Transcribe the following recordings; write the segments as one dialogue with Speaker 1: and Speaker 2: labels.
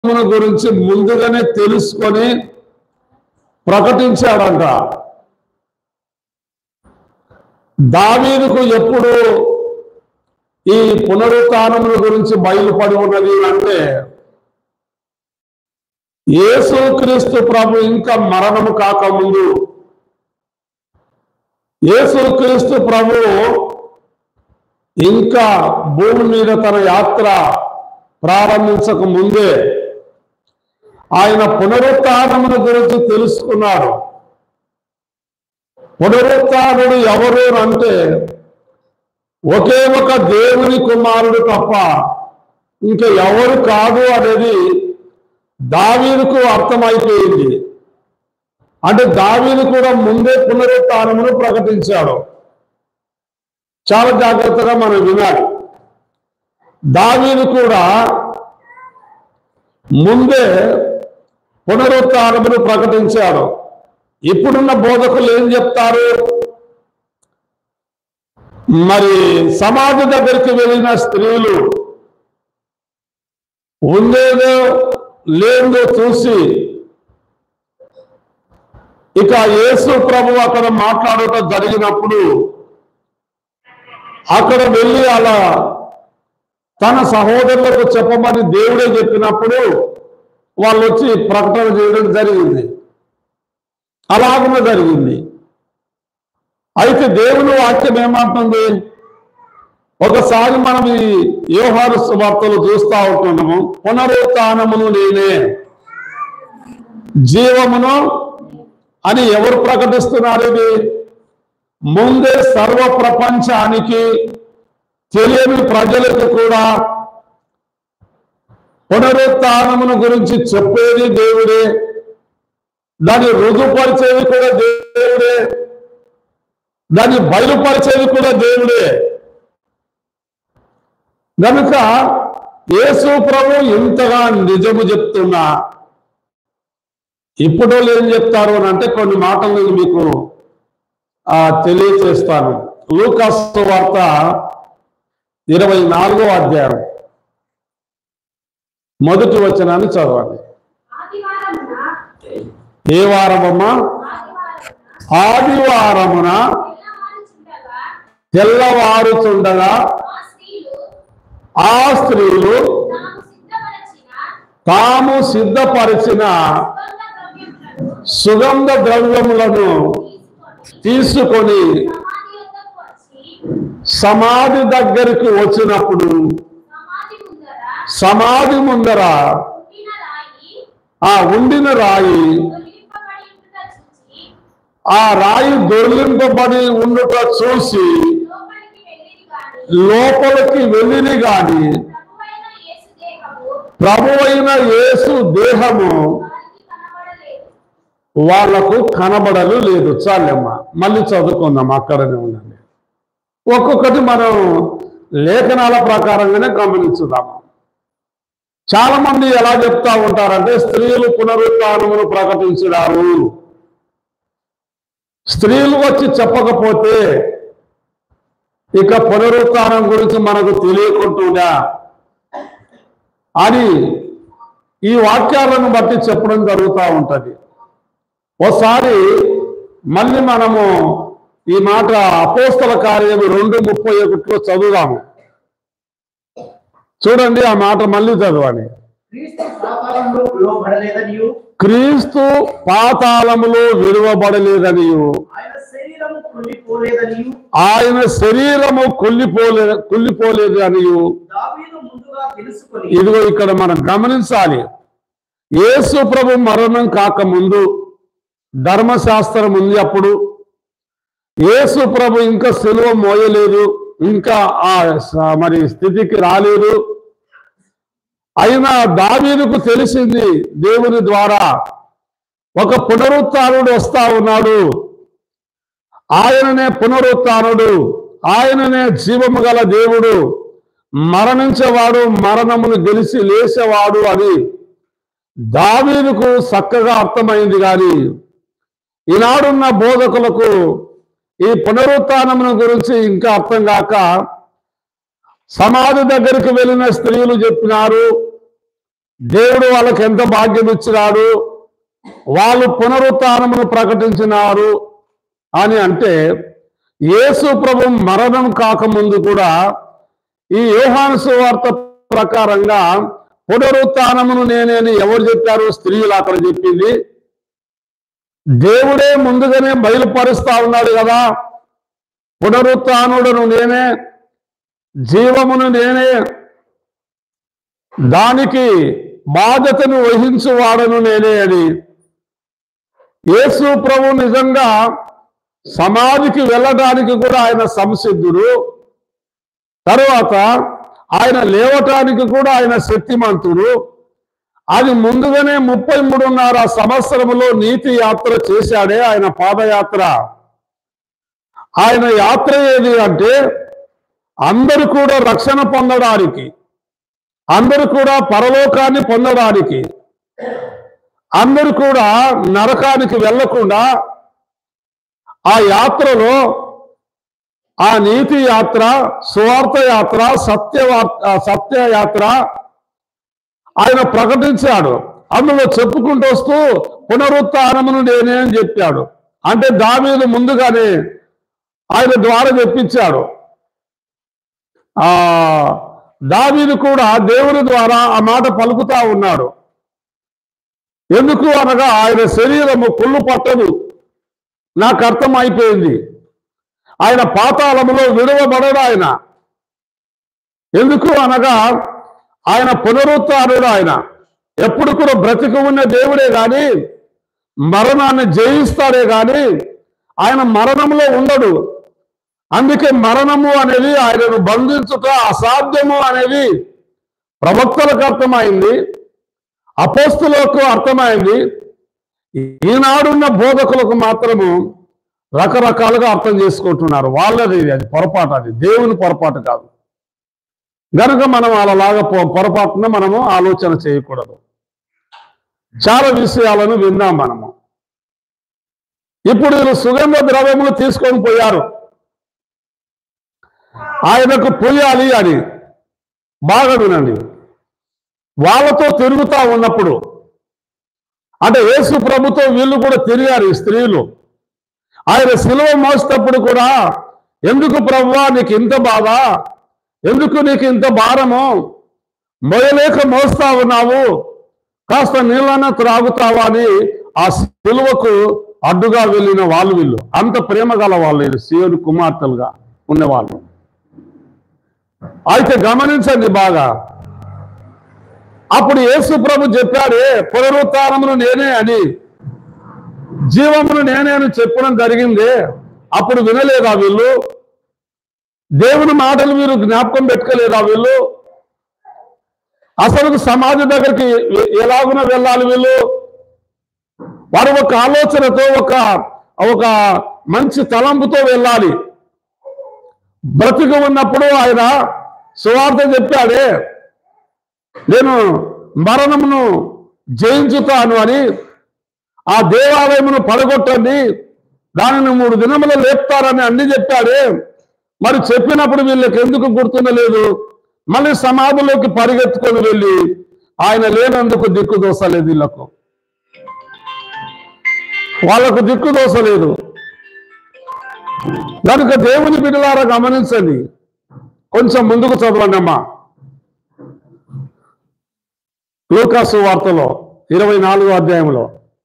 Speaker 1: గురించి ముందుగానే తెలుసుకొని ప్రకటించాడంట. దావీదుకు ఎప్పుడు ఈ పునరుత్థానముల గురించి బయలుపడి ఉన్నది అంటే, యేసుక్రీస్తు ప్రభు ఇంకా మరణము కాకముందు, యేసుక్రీస్తు ప్రభు ఇంకా భూమి మీద తన యాత్ర ప్రారంభించక ముందే ఆయన పునరుత్థానముల గురించి తెలుసుకున్నాడు. పునరుత్థానుడు ఎవరు అంటే ఒకే ఒక దేవుని కుమారుడు తప్ప ఇంకా ఎవరు కాదు అనేది దావీదుకు అర్థమైపోయింది. అంటే దావీదు కూడా ముందే పునరుత్థానమును ప్రకటించాడు. చాలా జాగ్రత్తగా మనం వినాలి. దావీదు కూడా ముందే పునరుత్థానమును ప్రకటించాడు. ఇప్పుడున్న బోధకులు ఏం చెప్తారు? మరి సమాధి దగ్గరికి వెళ్ళిన స్త్రీలు ఉందేదో లేదో చూసి ఇక యేసు ప్రభు అక్కడ మాట్లాడటం జరిగినప్పుడు అక్కడ వెళ్ళి అలా తన సహోదరులకు చెప్పమని దేవుడే చెప్పినప్పుడు వాళ్ళు వచ్చి ప్రకటన చేయడం జరిగింది. అలాగనే జరిగింది. అయితే దేవుని వాక్యం ఏమంటుంది? ఒకసారి మనం ఈ యోహాను సువార్తలు చూస్తూ ఉంటున్నాము. పునరుత్థానమును నేనే, జీవమును అని ఎవరు ప్రకటిస్తున్నారు? ఇది ముందే సర్వ ప్రపంచానికి తెలియని ప్రజలకు కూడా పునరుత్థానమును గురించి చెప్పేది దేవుడే, దాన్ని రుజుపరిచేది కూడా దేవుడే, దాన్ని బయలుపరిచేది కూడా దేవుడే. కనుక యేసు ప్రభు ఇంతగా నిజము చెప్తున్నా ఇప్పుడు ఏం చెప్తారు అని అంటే కొన్ని మాటలు నేను మీకు తెలియచేస్తాను. లూకాసు వార్త 24వ అధ్యాయం మొదటి వచనాన్ని చదవండి. ఏ వారమమ్మా? ఆదివారమున తెల్లవారుచుండగా ఆ స్త్రీలు తాము సిద్ధపరిచిన సుగంధ ద్రవ్యములను తీసుకొని సమాధి దగ్గరికి వచ్చినప్పుడు సమాధి ముందర ఆ ఉండిన రాయి, ఆ రాయి దొర్లింపబడి ఉండుట చూసి లోపలికి వెళ్ళిని గాని ప్రభువైన యేసు దేహము వాళ్లకు కనబడలు లేదు. చాలమ్మా, మళ్ళీ చదువుకుందాం, అక్కడనే ఉండండి. ఒక్కొక్కటి మనం లేఖనాల ప్రకారంగానే గమనించుదాము. చాలా మంది ఎలా చెప్తా ఉంటారంటే స్త్రీలు పునరుత్థానమును ప్రకటించినారు, స్త్రీలు వచ్చి చెప్పకపోతే ఇక పునరుత్థానం గురించి మనకు తెలియకుంటుందా అని ఈ వాక్యాలను బట్టి చెప్పడం జరుగుతూ ఉంటుంది. ఒకసారి మళ్ళీ మనము ఈ మాట అపోస్తల కార్యము 2:31 చదువుదాము. చూడండి, ఆ మాట మళ్ళీ చదవాలి. క్రీస్తు పాతాళములో విడువబడలేదనియు ఆయన శరీరము కుళ్ళిపోలేదు అనియు. ఇదిగో ఇక్కడ మనం గమనించాలి. యేసు ప్రభు మరణం కాకముందు ధర్మశాస్త్రం ఉంది. అప్పుడు యేసు ప్రభు ఇంకా సిలువ మోయలేదు, ఇంకా మరి స్థితికి రాలేదు. అయినా దావీదుకు తెలిసింది దేవుని ద్వారా ఒక పునరుత్థానుడు వస్తా ఉన్నాడు, ఆయననే పునరుత్థానుడు, ఆయననే జీవము గల దేవుడు, మరణించేవాడు, మరణమును గెలిచి లేచేవాడు అని దావీదుకు చక్కగా అర్థమైంది. కానీ ఈనాడున్న బోధకులకు ఈ పునరుత్థానమును గురించి ఇంకా అర్థం కాక సమాధి దగ్గరికి వెళ్ళిన స్త్రీలు చెప్పినారు, దేవుడు వాళ్ళకి ఎంత భాగ్యం ఇచ్చినాడు, వాళ్ళు పునరుత్థానమును ప్రకటించినారు అని అంటే, యేసు ప్రభు మరణం కాకముందు కూడా ఈ యోహాను సువార్త ప్రకారంగా పునరుత్థానమును నేనే అని ఎవరు చెప్పారు? స్త్రీలు అక్కడ చెప్పింది. దేవుడే ముందుగానే బయలుపరుస్తా ఉన్నాడు కదా, పునరుత్థానుడను నేనే, జీవమును నేనే, దానికి బాధ్యతను వహించువాడను నేనే అని. యేసు ప్రభు నిజంగా సమాధికి వెళ్ళడానికి కూడా ఆయన సంసిద్ధుడు. తరువాత ఆయన లేవటానికి కూడా ఆయన శక్తిమంతుడు. అది ముందుగానే 33.5 సంవత్సరములో నీతి యాత్ర చేశాడే ఆయన పాదయాత్ర. ఆయన యాత్ర ఏది అంటే అందరూ కూడా రక్షణ పొందడానికి, అందరూ కూడా పరలోకాన్ని పొందడానికి, అందరూ కూడా నరకానికి వెళ్లకుండా ఆ యాత్రలో, ఆ నీతి యాత్ర, సువార్త యాత్ర, సత్య యాత్ర ఆయన ప్రకటించాడు. అందులో చెప్పుకుంటూ వస్తూ పునరుత్థానమును నేనే అని చెప్పాడు. అంటే దావీదు ముందుగానే ఆయన ద్వారా చెప్పించాడు. దావీదు కూడా దేవుని ద్వారా ఆ మాట పలుకుతా ఉన్నాడు. ఎందుకు అనగా ఆయన శరీరము కుళ్ళు పట్టదు, నాకు అర్థం అయిపోయింది. ఆయన పాతాళములో విడువబడడు ఆయన. ఎందుకు అనగా ఆయన పునరుత్థానుడు. ఆయన ఎప్పుడు కూడా బ్రతికి ఉన్న దేవుడే కానీ మరణాన్ని జయిస్తాడే కానీ ఆయన మరణంలో ఉండడు. అందుకే మరణము అనేది ఆయనను బంధించుట అసాధ్యము అనేది ప్రవక్తలకు అర్థమైంది, అపోస్తులకు అర్థమైంది. ఈనాడున్న బోధకులకు మాత్రము రకరకాలుగా అర్థం చేసుకుంటున్నారు. వాళ్ళది అది పొరపాటు, అది దేవుని పొరపాటు కాదు. గనుక మనం అలాగా పొరపాటున మనము ఆలోచన చేయకూడదు. చాలా విషయాలను విన్నాం మనము. ఇప్పుడు వీళ్ళు సుగంధ ద్రవ్యములు తీసుకొని పోయారు, ఆయనకు పోయాలి అని. బాగా వినండి. వాళ్ళతో తిరుగుతా ఉన్నప్పుడు, అంటే యేసు ప్రభుతో వీళ్ళు కూడా తిరిగారు ఈ స్త్రీలు. ఆయన సిలువ మోసేటప్పుడు కూడా, ఎందుకు ప్రభువా నీకు ఇంత బాధ, ఎందుకు నీకు ఇంత భారము, మోయలేక మోస్తా ఉన్నావు, కాస్త నీళ్ళన్నా త్రాగుతావా అని ఆ సిలువకు అడ్డుగా వెళ్ళిన వాళ్ళు వీళ్ళు. అంత ప్రేమ గల వాళ్ళు సీయోను కుమార్తెలుగా ఉన్నవాళ్ళు. అయితే గమనించండి బాగా. అప్పుడు యేసు ప్రభు చెప్పాడే పునరుత్థానమును నేనే అని, జీవమును నేనే అని చెప్పడం జరిగింది. అప్పుడు వినలేదా వీళ్ళు? దేవుని మాటలు మీరు జ్ఞాపకం పెట్టుకోలేదా వీళ్ళు? అసలు సమాజం దగ్గరికి ఎలాగున వెళ్ళాలి వీళ్ళు? వారు ఒక ఆలోచనతో, ఒక మంచి తలంపుతో వెళ్ళాలి. బ్రతికి ఉన్నప్పుడు ఆయన సువార్త చెప్పాడే, నేను మరణమును జయించుతాను అని, ఆ దేవాలయమును పడగొట్టండి, దానిని 3 దినములు లేపుతారని అన్ని చెప్పాడే. మరి చెప్పినప్పుడు వీళ్ళకి ఎందుకు గుర్తుండలేదు? మళ్ళీ సమాధిలోకి పరిగెత్తుకొని వెళ్ళి ఆయన లేనందుకు దిక్కు దోసలేదు. వీళ్ళకు, వాళ్ళకు దిక్కు దోసలేదు. కనుక దేవుని బిడ్డలారా గమనించండి. కొంచెం ముందుకు చదవండి అమ్మా. లూకాసు వార్తలో 24వ అధ్యాయంలో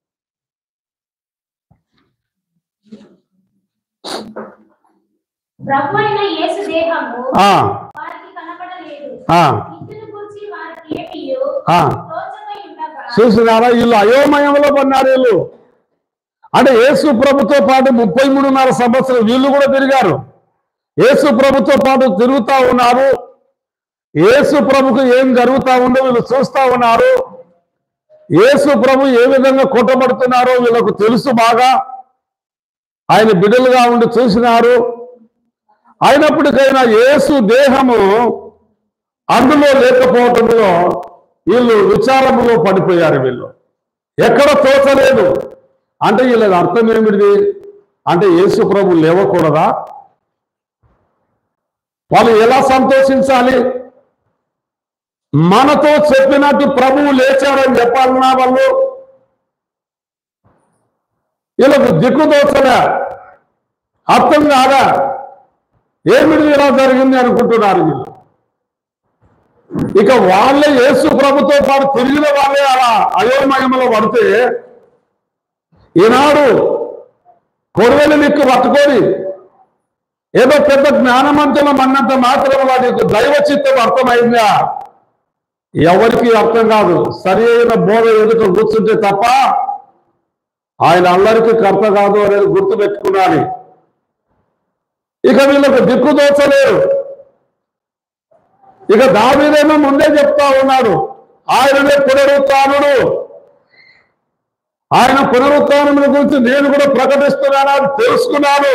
Speaker 2: ప్రభువైన యేసు దేహము వారికి కనపడలేదు. ఇతని గురించి వారికి ఏమీయు తోచకై ఉండగా,
Speaker 1: చూసినారా వీళ్ళు అయోమయంలో పన్నారు వీళ్ళు. అంటే యేసు ప్రభుతో పాటు 33.5 సంవత్సరం వీళ్ళు కూడా తిరిగారు. యేసు ప్రభుతో పాటు తిరుగుతా ఉన్నారు. యేసు ప్రభుకు ఏం జరుగుతా ఉందో వీళ్ళు చూస్తా ఉన్నారు. యేసు ప్రభు ఏ విధంగా కొట్టబడుతున్నారో వీళ్ళకు తెలుసు బాగా. ఆయన బిడ్డలుగా ఉండి చూసినారు. అయినప్పటికైనా యేసు దేహము అందులో లేకపోవటంలో వీళ్ళు విచారములో పడిపోయారు. వీళ్ళు ఎక్కడ తోచలేదు. అంటే వీళ్ళ అర్థం ఏమిటిది అంటే, యేసు ప్రభు లేవకూడదా? వాళ్ళు ఎలా సంతోషించాలి? మనతో చెప్పినట్టు ప్రభువు లేచాడని చెప్పాలన్నా వాళ్ళు వీళ్ళకు దిక్కుదోచలే, అర్థం కాదా, ఏమిటి ఇలా జరిగింది అనుకుంటున్నారు వీళ్ళు. ఇక వాళ్ళే యేసు ప్రభుతో పాటు తిరిగిన వాళ్ళే అలా అయోమయంలో పడితే ఈనాడు కొడవలి నిక్కు పట్టుకొని ఏదో పెద్ద జ్ఞానవంతులం అన్నంత మాత్రం వాడికి దైవ చిత్తం అర్థమైందా? ఎవరికి అర్థం కాదు. సరి అయిన బోధ ఎదుట కూర్చుంటే తప్ప ఆయన అందరికీ కర్త కాదు అనేది గుర్తు పెట్టుకున్నాడు. ఇక వీళ్ళకు దిక్కు దోచలేరు. ఇక దావీదేమో ముందే చెప్తా ఉన్నాడు, ఆయననే పునరుత్థానుడు, ఆయన పునరుత్థానం గురించి నేను కూడా ప్రకటిస్తున్నాను, తెలుసుకున్నాను.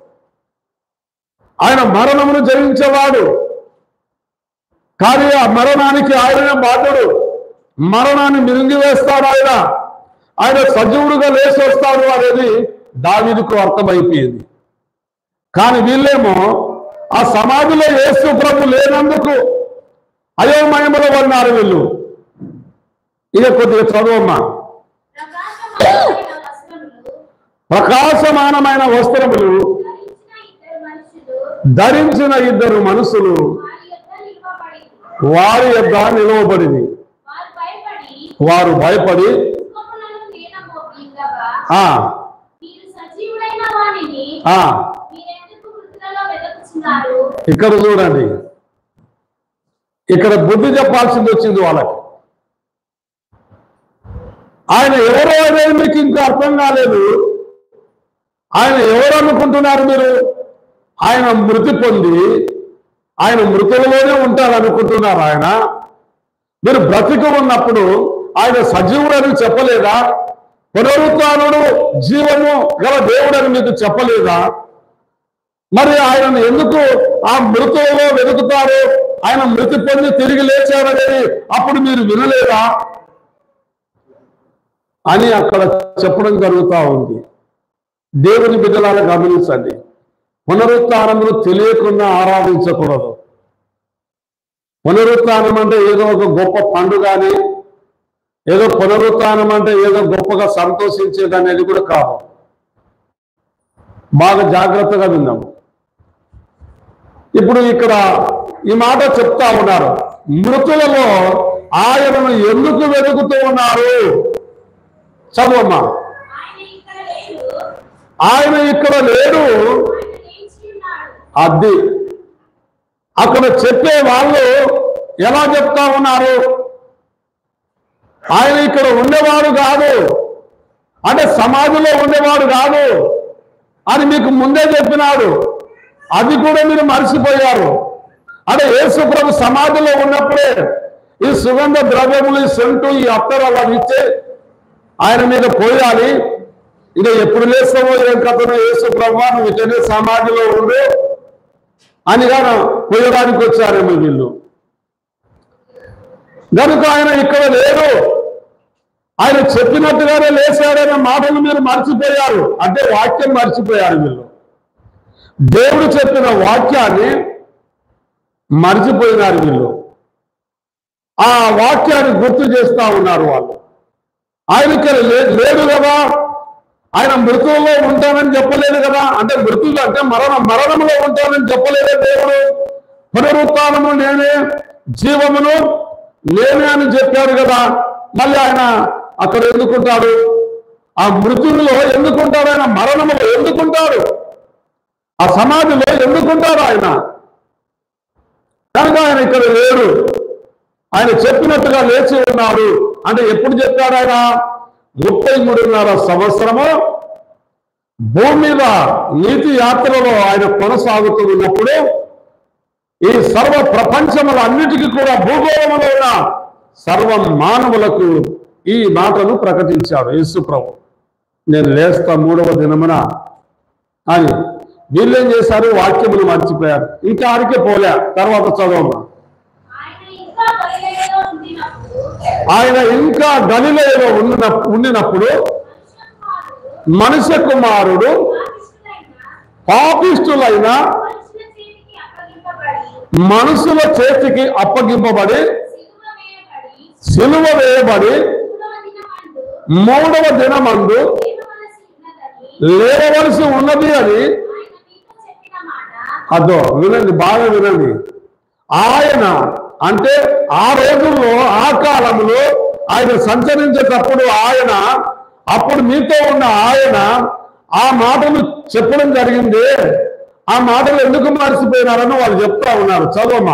Speaker 1: ఆయన మరణమును జయించేవాడు, కానీ ఆ మరణానికి ఆయననే బాధ్యుడు. మరణాన్ని మిరింగివేస్తాడు ఆయన, ఆయన సజీవుడుగా లేచి వస్తాడు అనేది దావీదుకు అర్థమైపోయింది. కానీ వీళ్ళేమో ఆ సమాధిలో యేసు ప్రభు లేనందుకు అయోమయములో ఉన్నారు వీళ్ళు. ఇక కొద్దిగా చదువమ్మా. ప్రకాశమానమైన వస్త్రములు ధరించిన ఇద్దరు మనుషులు వారి యొద్ద నిలవబడింది. వారు భయపడి ఇక్కడ చూడండి, ఇక్కడ బుద్ధి చెప్పాల్సింది వచ్చింది వాళ్ళకి. ఆయన ఎవరో అనేది మీకు ఇంకా అర్థం కాలేదు. ఆయన ఎవరు అనుకుంటున్నారు మీరు? ఆయన మృతి పొంది ఆయన మృతులలోనే ఉంటారు అనుకుంటున్నారు. ఆయన మీరు బ్రతికి ఉన్నప్పుడు ఆయన సజీవుడని చెప్పలేదా? పునరుత్థానుడు జీవము గల దేవుడని మీకు చెప్పలేదా? మరి ఆయనను ఎందుకు ఆ మృతులలో వెతుకుతారు? ఆయన మృతి పొంది తిరిగి లేచారనేది అప్పుడు మీరు వినలేదా అని అక్కడ చెప్పడం జరుగుతూ ఉంది. దేవుని బిడ్డలారా గమనించండి, పునరుత్థానమును తెలియకుండా ఆరాధించకూడదు. పునరుత్థానం అంటే ఏదో ఒక గొప్ప పండుగ అని, ఏదో పునరుత్థానం అంటే ఏదో గొప్పగా సంతోషించేది అనేది కూడా కాదు. బాగా జాగ్రత్తగా విన్నాము. ఇప్పుడు ఇక్కడ ఈ మాట చెప్తా ఉన్నారు, మృతులలో ఆయనను ఎందుకు వెతుకుతూ ఉన్నారు? చదువమ్మా. ఆయన ఇక్కడ లేడు. అది అక్కడ చెప్పే వాళ్ళు ఎలా చెప్తా ఉన్నారు? ఆయన ఇక్కడ ఉండేవాడు కాదు, అంటే సమాధిలో ఉండేవాడు కాదు అని మీకు ముందే చెప్పినాడు. అది కూడా మీరు మర్చిపోయారు. అంటే యేసు ప్రభు సమాధిలో ఉన్నప్పుడే ఈ సుగంధ ద్రవ్యములు, ఈ సెంటు, ఈ అత్తరు అలా ఇచ్చే ఆయన మీద పోయాలి. ఇక ఎప్పుడు లేస్తావో ఏం కథనో యేసు ప్రభు నువ్వు ఇక్కడే సమాధిలో ఉండు అనిగా పోయడానికి వచ్చారేమో వీళ్ళు. కనుక ఆయన ఇక్కడ లేరు, ఆయన చెప్పినట్టుగానే లేచాడనే మాటలు మీరు మర్చిపోయారు. అంటే వాక్యం మర్చిపోయారు వీళ్ళు. దేవుడు చెప్పిన వాక్యాన్ని మర్చిపోయినారు వీళ్ళు. ఆ వాక్యాన్ని గుర్తు చేస్తా ఉన్నారు వాళ్ళు. ఆయన ఇక్కడ లేడు కదా, ఆయన మృతువులో ఉంటానని చెప్పలేదు కదా. అంటే మృతులు అంటే మరణంలో ఉంటానని చెప్పలేదే దేవుడు. పునరుత్థానము నేనే, జీవమును నేనే అని చెప్పాడు కదా. మళ్ళీ ఆయన అక్కడ ఎందుకుంటాడు? ఆ మృతుల్లో ఎందుకుంటాడు? ఆయన మరణములో ఎందుకుంటాడు? ఆ సమాధిలో ఎందుకుంటాడు ఆయన? కనుక ఆయన ఇక్కడ లేడు. ఆయన చెప్పినట్టుగా లేచి ఉన్నాడు. అంటే ఎప్పుడు చెప్పాడు ఆయన? 33.5 సంవత్సరము భూమి మీద నీతి యాత్రలో ఆయన కొనసాగుతూ ఉన్నప్పుడు ఈ సర్వ ప్రపంచముల అన్నిటికీ కూడా భూగోళంలో ఉన్న సర్వ మానవులకు ఈ మాటను ప్రకటించాడు యేసు ప్రభు. నేను లేస్తా 3వ దినమున అని. వీళ్ళేం చేశారు? వాక్యములు మర్చిపోయారు. ఇంకా ఆడికే పోలే. తర్వాత చదవమ్మా. ఆయన ఇంకా గలిలయలో ఉండినప్పుడు మనుష్య కుమారుడు పాపిష్టులైన మనుషుల చేతికి అప్పగింపబడి సిలువ వేయబడి మూడవ దినమందు లేవవలసి ఉన్నది అని అదో వినండి, బాగా వినండి. ఆయన అంటే ఆ రోజుల్లో ఆ కాలంలో ఆయన సంచరించేటప్పుడు ఆయన అప్పుడు మీతో ఉన్న ఆయన ఆ మాటలు చెప్పడం జరిగింది. ఆ మాటలు ఎందుకు మర్చిపోయినారని వాళ్ళు చెప్తా ఉన్నారు. చదవమ్మా.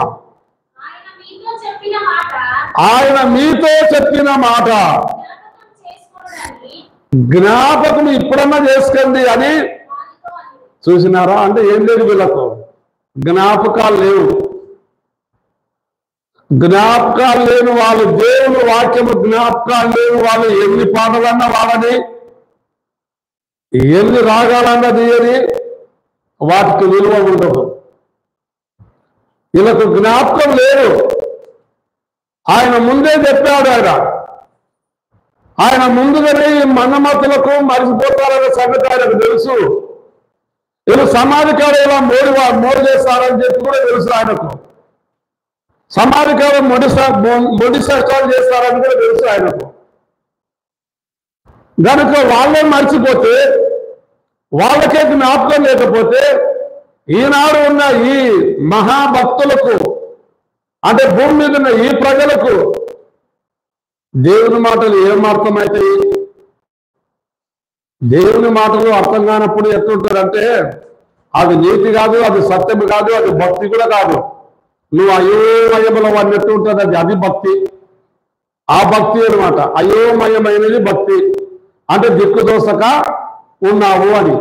Speaker 1: ఆయన మీతో చెప్పిన మాట జ్ఞాపకం ఇప్పుడన్నా చేసుకోండి అని. చూసినారా? అంటే ఏం లేదు, వీళ్ళకు జ్ఞాపకాలు లేవు. జ్ఞాపకాలు లేని వాళ్ళు, దేవుని వాక్యము జ్ఞాపకాలు లేని వాళ్ళు ఎన్ని పాటలన్నా వాడని, ఎన్ని రాగాలన్నా తీయని, వాటికి విలువ ఉండదు. వీళ్ళకు జ్ఞాపకం లేదు. ఆయన ముందే చెప్పాడు. ఆయన ముందుగానే ఈ మన్నమతులకు మరిచిపోతారనే సంగతి ఆయనకు తెలుసు. వీళ్ళు సమాధి కాడ ఇలా మోడి చేస్తారని చెప్పి కూడా తెలుసు ఆయనకు. సమాధి కాడ మొడి శాస్త్రాలు చేస్తారని కూడా తెలుసు ఆయనకు. కనుక వాళ్ళే మర్చిపోతే, వాళ్ళకే జ్ఞాపకం లేకపోతే, ఈనాడు ఉన్న ఈ మహాభక్తులకు అంటే భూమి మీద ఉన్న ఈ ప్రజలకు దేవుని మాటలు ఏం అర్థమవుతాయి? దేవుని మాటలు అర్థం కానప్పుడు ఎట్లుంటారంటే, అది నీతి కాదు, అది సత్యం కాదు, అది భక్తి కూడా కాదు. నువ్వు అయోమయముల అన్నట్టు ఉంటుంది. అది భక్తి. ఆ భక్తి అనమాట. అయోమయమైనది భక్తి అంటే దిక్కుదోసక ఉన్నావు అని.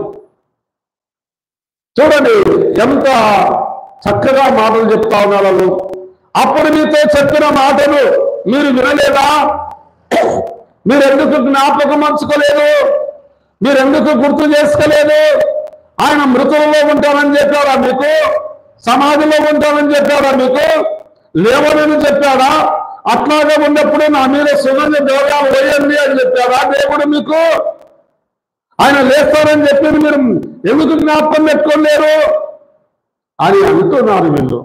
Speaker 1: చూడండి ఎంత చక్కగా మాటలు చెప్తా ఉన్నారు వాళ్ళు. అప్పుడు మీతో చెప్పిన మాటలు మీరు వినలేదా? మీరెందుకు జ్ఞాపకం ఉంచుకోలేదు? మీరెందుకు గుర్తు చేసుకోలేదు? ఆయన మృతులలో ఉంటానని చెప్పాడా మీకు? సమాధిలో ఉంటానని చెప్పాడా మీకు? లేవనని చెప్పాడా? అట్లాగే ఉన్నప్పుడు నా మీద సుగంధ ద్రవ్యాలు వేయండి అని చెప్పాడా దేవుడు మీకు? ఆయన లేస్తారని చెప్పి మీరు ఎందుకు జ్ఞాపకం పెట్టుకోలేరు అని అంటున్నారు వీళ్ళు.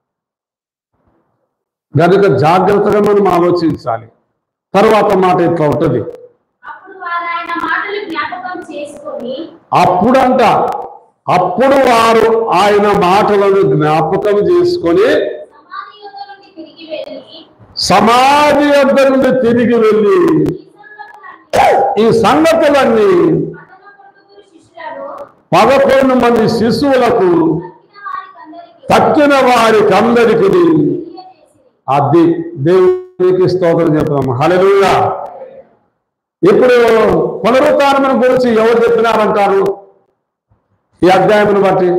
Speaker 1: కనుక జాగ్రత్తగా మనం ఆలోచించాలి. తర్వాత మాట ఇట్లా ఉంటుంది. అప్పుడు వారు ఆయన మాటలను జ్ఞాపకం చేసుకొని సమాధి వద్ద నుండి తిరిగి వెళ్ళి ఈ సంగతులన్నీ 11 మంది శిశువులకు తక్కిన వారికి అందరికీ అది దేవునికి స్తోత్రం చెప్తాము. హల్లెలూయా. ఇప్పుడు పునరుత్థానం గురించి ఎవరు చెప్పినారంటారు ఈ అధ్యాయమును బట్టి?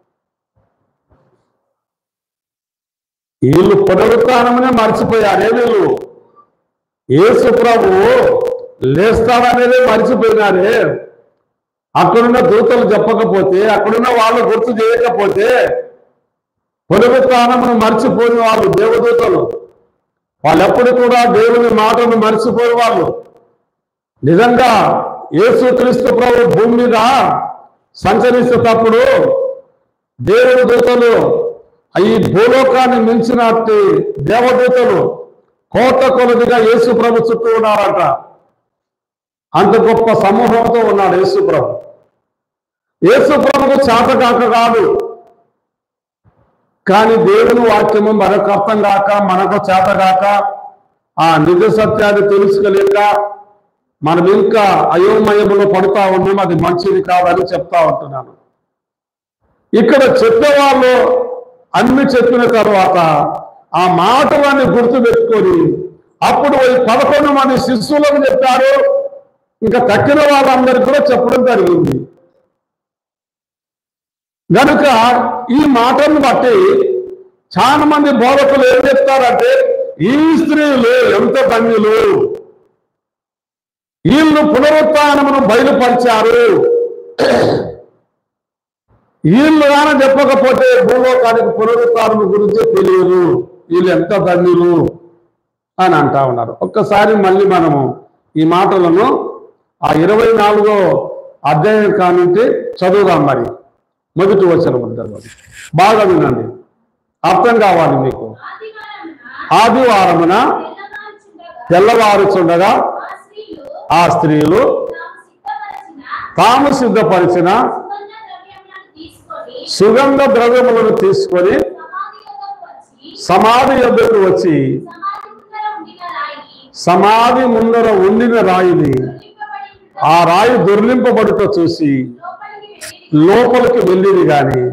Speaker 1: వీళ్ళు పునరుత్థానమునే మర్చిపోయారే. వీళ్ళు యేసు ప్రభువు లేస్తాడనేది మర్చిపోయినారే. అక్కడున్న దూతలు చెప్పకపోతే, అక్కడున్న వాళ్ళు గుర్తు చేయకపోతే, పునరుత్థానమును మర్చిపోయిన వాళ్ళు దేవదూతలు. వాళ్ళు ఎప్పుడు కూడా దేవుని మాటను మర్చిపోయిన వాళ్ళు. నిజంగా యేసుక్రీస్తు ప్రభు భూమి మీద సంచరిస్తేటప్పుడు దేవుని దూతలు ఈ భూలోకాన్ని మించినట్టు దేవదూతలు కోట్ల కొలదిగా యేసు ప్రభు చుట్టూ ఉన్నారట. అంత గొప్ప సమూహంతో ఉన్నాడు యేసు ప్రభు. యేసు ప్రభుకు చేతకాక కాదు, కానీ దేవుని వాక్యము మనకు అర్థం కాక, మనకు చేతగాక, ఆ నిజ సత్యాన్ని తెలుసుకోలేక మనం ఇంకా అయోమయములో పడుతూ ఉన్నాం. అది మంచిది కాదని చెప్తా ఉంటున్నాను. ఇక్కడ చెప్పేవాళ్ళు అన్ని చెప్పిన తర్వాత ఆ మాటలన్నీ గుర్తుపెట్టుకొని అప్పుడు 11 మంది శిష్యులకు చెప్పారు. ఇంకా తక్కిన వాళ్ళందరికీ కూడా చెప్పడం జరిగింది. కనుక ఈ మాటను బట్టి చాలా మంది బోధకులు ఏం చెప్తారంటే, ఈ స్త్రీలు ఎంత ధన్యులు, వీళ్ళు పునరుత్థానమును బయలుపరిచారు. వీళ్ళు కానీ చెప్పకపోతే భూలోకానికి పునరుత్థానం గురించి తెలియదు, వీళ్ళు ఎంత ధన్యులు అని అంటా ఉన్నారు. ఒక్కసారి మళ్ళీ మనము ఈ మాటలను ఆ 24వ అధ్యాయం కానుంటే చదువుదాం. మరి మొదటి వచనం ఉంటుంది, బాగా వినండి, అర్థం కావాలి మీకు. ఆదివారమున తెల్లవారుచుండగా ఆ స్త్రీలు తాము సిద్ధపరిచిన సుగంధ ద్రవ్యములను తీసుకొని సమాధి యొద్దకు వచ్చి సమాధి ముందర ఉండిన రాయిని ఆ రాయి దొర్లింపబడుతూ చూసి లోపలికి వెళ్ళింది గాని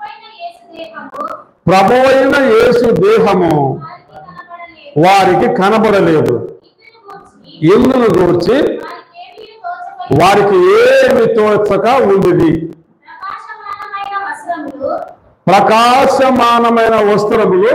Speaker 1: ప్రభువైన యేసు దేహము వారికి కనబడలేదు. ఇందును గూర్చి వారికి ఏమి తోచక ఉండేది. ప్రకాశమానమైన వస్త్రములు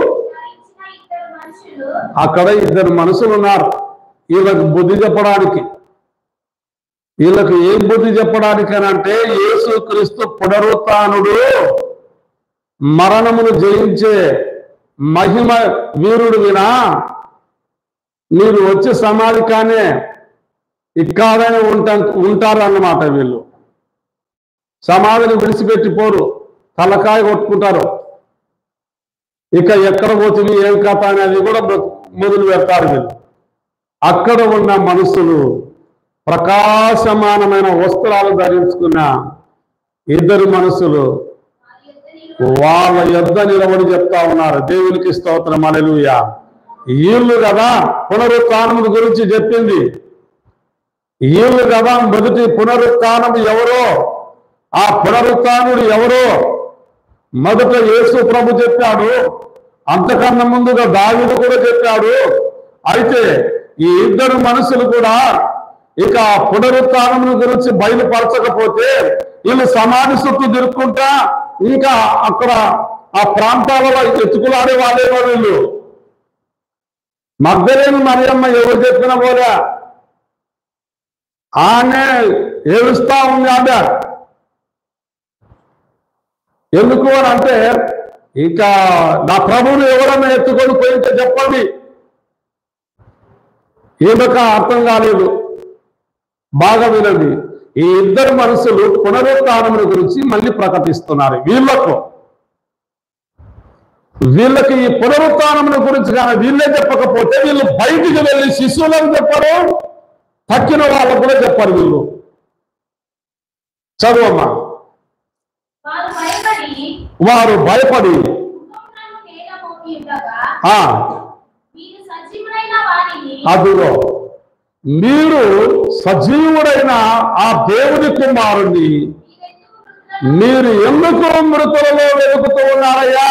Speaker 1: అక్కడ ఇద్దరు మనుషులు ఉన్నారు. వీళ్ళకి బుద్ధి చెప్పడానికి. వీళ్ళకి ఏం బుద్ధి చెప్పడానికి అని అంటే, యేసుక్రీస్తు పునరుత్థానుడు, మరణమును జయించే మహిమ వీరుడు వినా మీరు వచ్చి సమాధి కానీ ఇక్కడనే ఉంటారు అన్నమాట. వీళ్ళు సమాధిని విడిచిపెట్టిపోరు, తలకాయ కొట్టుకుంటారు. ఇక ఎక్కడ పోతుంది ఏం కథ అనేది కూడా మొదలు పెడతారు వీళ్ళు. అక్కడ ఉన్న మనుషులు ప్రకాశమానమైన వస్త్రాలు ధరించుకున్న ఇద్దరు మనుషులు వాళ్ళ యొద్ద నిలబడి చెప్తా ఉన్నారు, దేవునికి స్తోత్రం హల్లెలూయా. వీళ్ళు కదా పునరుత్థానం గురించి చెప్పింది. వీళ్ళు కదా మొదటి పునరుత్థానం ఎవరో, ఆ పునరుత్థానుడు ఎవరో మొదట యేసు ప్రభు చెప్పాడు. అంతకన్నా ముందుగా దావీదు కూడా చెప్పాడు. అయితే ఈ ఇద్దరు మనుషులు కూడా ఇక పునరుత్థానం గురించి బయలుపరచకపోతే వీళ్ళు సమాధి చుట్టూ తిరుక్కుంటా ఇంకా అక్కడ ఆ ప్రాంతాలలో ఎత్తుకులాడే వాళ్ళేమో వీళ్ళు. మగ్దలేని మరియమ్మ ఎవరు చెప్పిన పోలే, ఆమె ఏడుస్తా ఉంది. ఆమె ఎందుకు అని అంటే, ఇక నా ప్రభువుని ఎవరన్నా ఎత్తుకొని పోయింటే చెప్పండి. ఏమక అర్థం కాలేదు. బాగా వినండి. ఈ ఇద్దరు మనుషులు పునరుత్థానం గురించి మళ్ళీ ప్రకటిస్తున్నారు. వీళ్ళకి ఈ పునరుత్థానం గురించి కానీ వీళ్ళే చెప్పకపోతే వీళ్ళు బయటికి వెళ్ళి శిశువులకు చెప్పరు, తక్కిన వాళ్ళకు కూడా చెప్పరు. వీళ్ళు చదువమ్మా. వారు భయపడి అదిగో మీరు సజీవుడైన ఆ దేవుని కుమారుణ్ణి మీరు ఎందుకు మృతులలో వెతుకుతూ ఉన్నారయ్యా?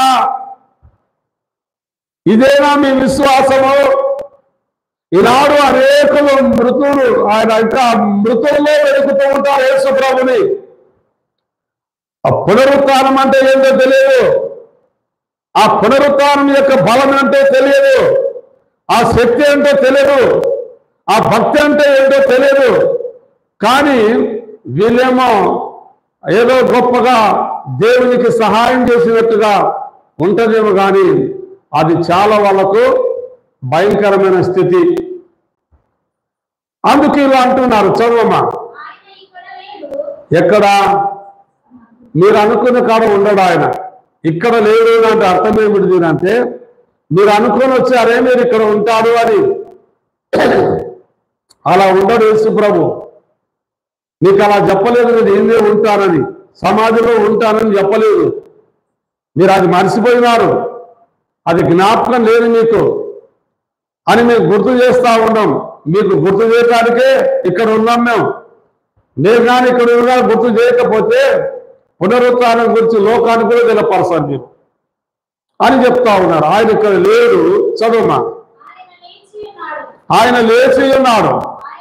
Speaker 1: ఇదేనా మీ విశ్వాసము? ఈనాడు అనేకులు మృతులు ఆయన ఇంకా మృతులలో వెతుకుతూ ఉంటారు యేసు ప్రభుని. ఆ పునరుత్థానం అంటే ఏంటో తెలియదు. ఆ పునరుత్థానం యొక్క బలం అంటే తెలియదు. ఆ శక్తి ఏంటో తెలియదు. ఆ భక్తి అంటే ఏంటో తెలియదు. కానీ వీళ్ళేమో ఏదో గొప్పగా దేవునికి సహాయం చేసినట్టుగా ఉంటుందేమో కానీ అది చాలా వాళ్ళకు భయంకరమైన స్థితి. అందుకు ఇలా అంటున్నారు. చదువమ్మా. ఎక్కడ మీరు అనుకున్న కాడ ఉండడు ఆయన. ఇక్కడ లేడు అంటే అర్థం ఏమిటి అంటే, మీరు అనుకుని వచ్చారే మీరు ఇక్కడ ఉంటాడు అని. అలా ఉండడు యేసు ప్రభు. మీకు అలా చెప్పలేదు, నేను ఏందే ఉంటానని, సమాధిలో ఉంటానని చెప్పలేదు. మీరు అది మర్చిపోయినారు, అది జ్ఞాపకం లేదు మీకు అని మేము గుర్తు చేస్తా ఉన్నాం. మీకు గుర్తు చేయడానికే ఇక్కడ ఉన్నాం మేము. మీరు కానీ ఇక్కడ ఉన్నా గుర్తు చేయకపోతే పునరుత్థానం గురించి లోకానికి కూడా తెలపరచాలి మీరు అని చెప్తా ఉన్నారు. ఆయన ఇక్కడ లేడు. చదువుమా. ఆయన లేచి ఉన్నాడు.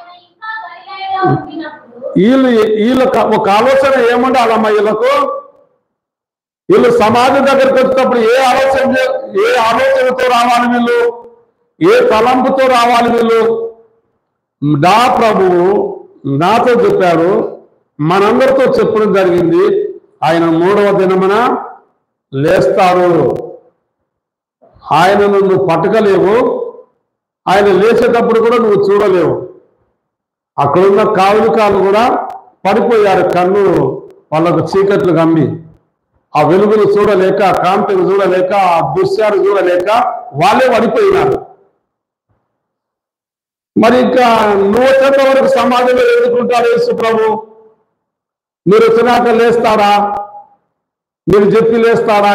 Speaker 1: వీళ్ళకు ఒక ఆలోచన ఏముండాలమ్మా వీళ్ళకు? వీళ్ళు సమాజం దగ్గరికి వచ్చేటప్పుడు ఏ ఆలోచనతో రావాలి వీళ్ళు? ఏ తలంపుతో రావాలి వీళ్ళు? నా ప్రభువు నాతో చెప్పాడు, మనందరితో చెప్పడం జరిగింది, ఆయన 3వ దినమున లేస్తాడు. ఆయనను నువ్వు పట్టకలేవు, ఆయన లేచేటప్పుడు కూడా నువ్వు చూడలేవు. అక్కడున్న కావులికాలు కూడా పడిపోయారు. కన్ను వాళ్ళకు చీకట్లు గమ్మి ఆ వెలుగును చూడలేక, కాంతిని చూడలేక, ఆ దృశ్యాన్ని చూడలేక వాళ్ళే పడిపోయినారు. మరి ఇంకా నువ్వు వచ్చేంత వరకు సమాధిలో ఎదుర్కొంటాడు యేసు ప్రభు? మీరు వచ్చినాక లేస్తాడా? మీరు చెప్పి లేస్తాడా?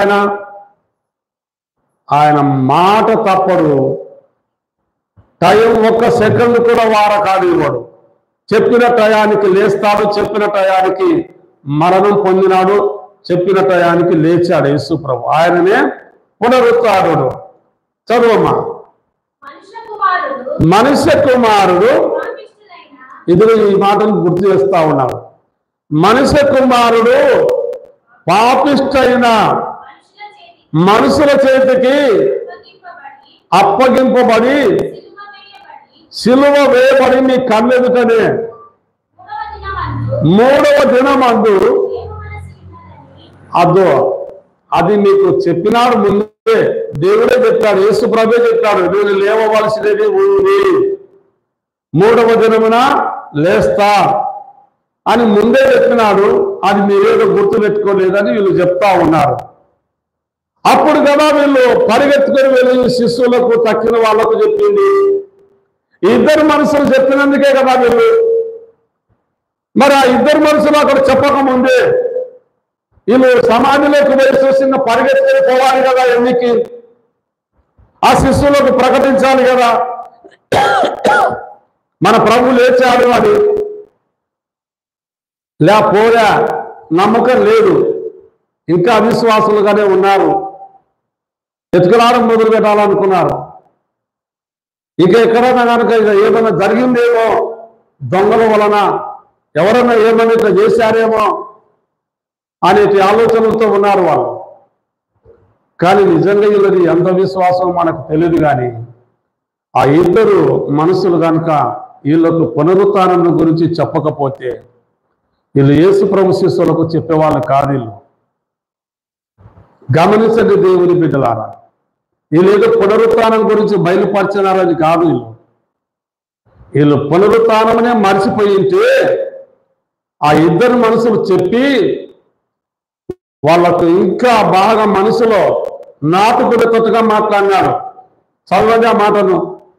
Speaker 1: ఆయన మాట తప్పడు. టైం ఒక్క సెకండ్ కూడా వారకాడు ఇవ్వడు. చెప్పిన టయానికి లేస్తాడు, చెప్పిన టయానికి మరణం పొందినాడు, చెప్పిన టయానికి లేచాడు యేసు ప్రభు. ఆయననే పునరుత్థానుడు. చదువమ్మా. మనుష్య కుమారుడు ఇది ఈ మాటను గుర్తు చేస్తా ఉన్నాడు. మనుష్య కుమారుడు పాపిష్టైన మనుషుల చేతికి అప్పగింపబడి సిలువ వేయబడి మీ కళ్ళెదుటనే 3వ దినమందు అది మీకు చెప్పినాడు. ముందే దేవుడే చెప్పాడు, యేసు ప్రభే చెప్పాడు, నేను లేవవలసినది ఉంది, 3వ దినమున లేస్తా అని ముందే చెప్పినాడు. అది మీరేదో గుర్తు పెట్టుకోలేదని వీళ్ళు చెప్తా ఉన్నారు. అప్పుడు కదా వీళ్ళు పరిగెత్తుకొని వెళ్ళి శిష్యులకు తక్కిన వాళ్ళకు చెప్పింది. ఇద్దరు మనుషులు చెప్పినందుకే కదా వీళ్ళు. మరి ఆ ఇద్దరు మనుషులు అక్కడ చెప్పకముందే వీళ్ళు సమాధిలోకి వెళ్ళి చూసిన పరిగెత్తుకొని పోవాలి కదా, ఎన్నికి ఆ శిష్యులకు ప్రకటించాలి కదా మన ప్రభు లేచాడు అని. పోయా, నమ్మకం లేదు, ఇంకా అవిశ్వాసులుగానే ఉన్నారు, ఎత్తుకురావడం మొదలు పెట్టాలనుకున్నారు. ఇక ఎక్కడైనా కనుక ఏమైనా జరిగిందేమో, దొంగల వలన ఎవరైనా ఏమైనా ఇట్లా చేశారేమో అనే ఆలోచనలతో ఉన్నారు వాళ్ళు. కానీ నిజంగా వీళ్ళది ఎంత విశ్వాసం మనకు తెలియదు. కానీ ఆ ఇద్దరు మనుషులు కనుక వీళ్ళకు పునరుత్థానం గురించి చెప్పకపోతే వీళ్ళు యేసు ప్రభు శిష్యులకు చెప్పేవాళ్ళు కాదు. వీళ్ళు గమనించండి దేవుని బిడ్డలారా, వీళ్ళేదో పునరుత్థానం గురించి బయలుపరిచినారని కాదు. వీళ్ళు పునరుత్థానమనే మర్చిపోయింటే ఆ ఇద్దరు మనుషులు చెప్పి వాళ్ళకు ఇంకా బాగా మనసులో నాటుకునేటట్టుగా మాట్లాడినాడు. చదవండి ఆ మాటను.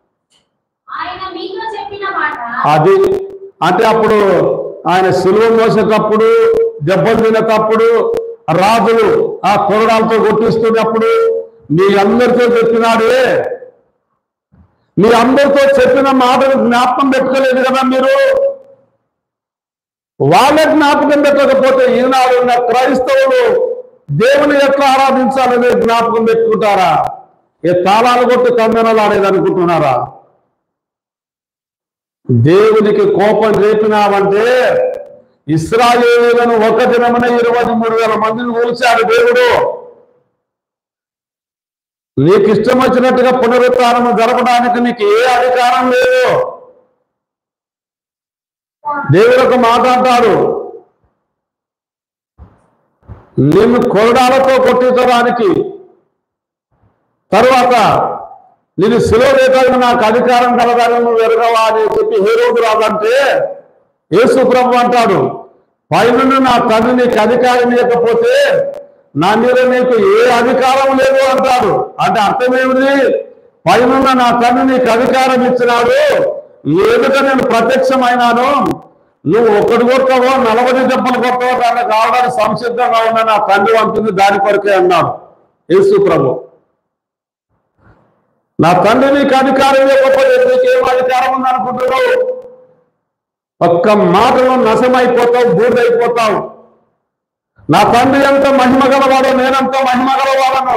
Speaker 1: అది అంటే అప్పుడు ఆయన సిలువ మోసేటప్పుడు, దెబ్బలు తినేటప్పుడు, రాజులు ఆ కొరడాలతో కొట్టిస్తున్నప్పుడు మీ అందరితో చెప్పినాడే. మీ అందరితో చెప్పిన మాటలు జ్ఞాపకం పెట్టుకోలేదు కదా మీరు. వాళ్ళే జ్ఞాపకం పెట్టకపోతే ఈనాడు ఉన్న క్రైస్తవులు దేవుని ఎట్లా ఆరాధించాలని జ్ఞాపకం పెట్టుకుంటారా? ఏ తాళాలు కొట్టి కందనలు ఆడేది అనుకుంటున్నారా? దేవునికి కోపం రేపినావంటే ఇశ్రాయేలులను ఒక దినమున 23,000 మందిని కూల్చాడు దేవుడు. నీకు ఇష్టం వచ్చినట్టుగా పునరుత్థానం జరపడానికి నీకు ఏ అధికారం లేదు. దేవుడు ఒక మాట అంటాడు, నిన్ను కొరడాలతో కొట్టించడానికి, తరువాత నేను సిలువ వేయడానికి నాకు అధికారం కలదని నువ్వు ఎరగవా అని చెప్పి హేరోదు రాదంటే యేసు ప్రభు అంటాడు, పైన నా తండ్రి నీకు అధికారం ఇవ్వకపోతే నా మీద నీకు ఏ అధికారం లేదు అంటాడు. అంటే అర్థమేమిటి? పైన నా తండ్రి నీకు అధికారం ఇచ్చినాడు, ఎదుట నేను ప్రత్యక్షమైనాను, నువ్వు ఒకటి కొడతావో 40 దెబ్బలు కొడతావో దాన్ని కావడానికి సంసిద్ధంగా ఉన్నా నా తండ్రి అంటుంది. దాని కొరకే అన్నాడు యేసు ప్రభు. నా తండ్రి నీకు అధికారం ఇవ్వకపోతే నీకేం అధికారం ఉంది అనుకుంటున్నావు? ఒక్క మాటలో నశమైపోతావు, బూడిదైపోతావు. నా తండ్రి ఎంత మహిమ గలవాడో నేనంత మహిమ గలవాడను.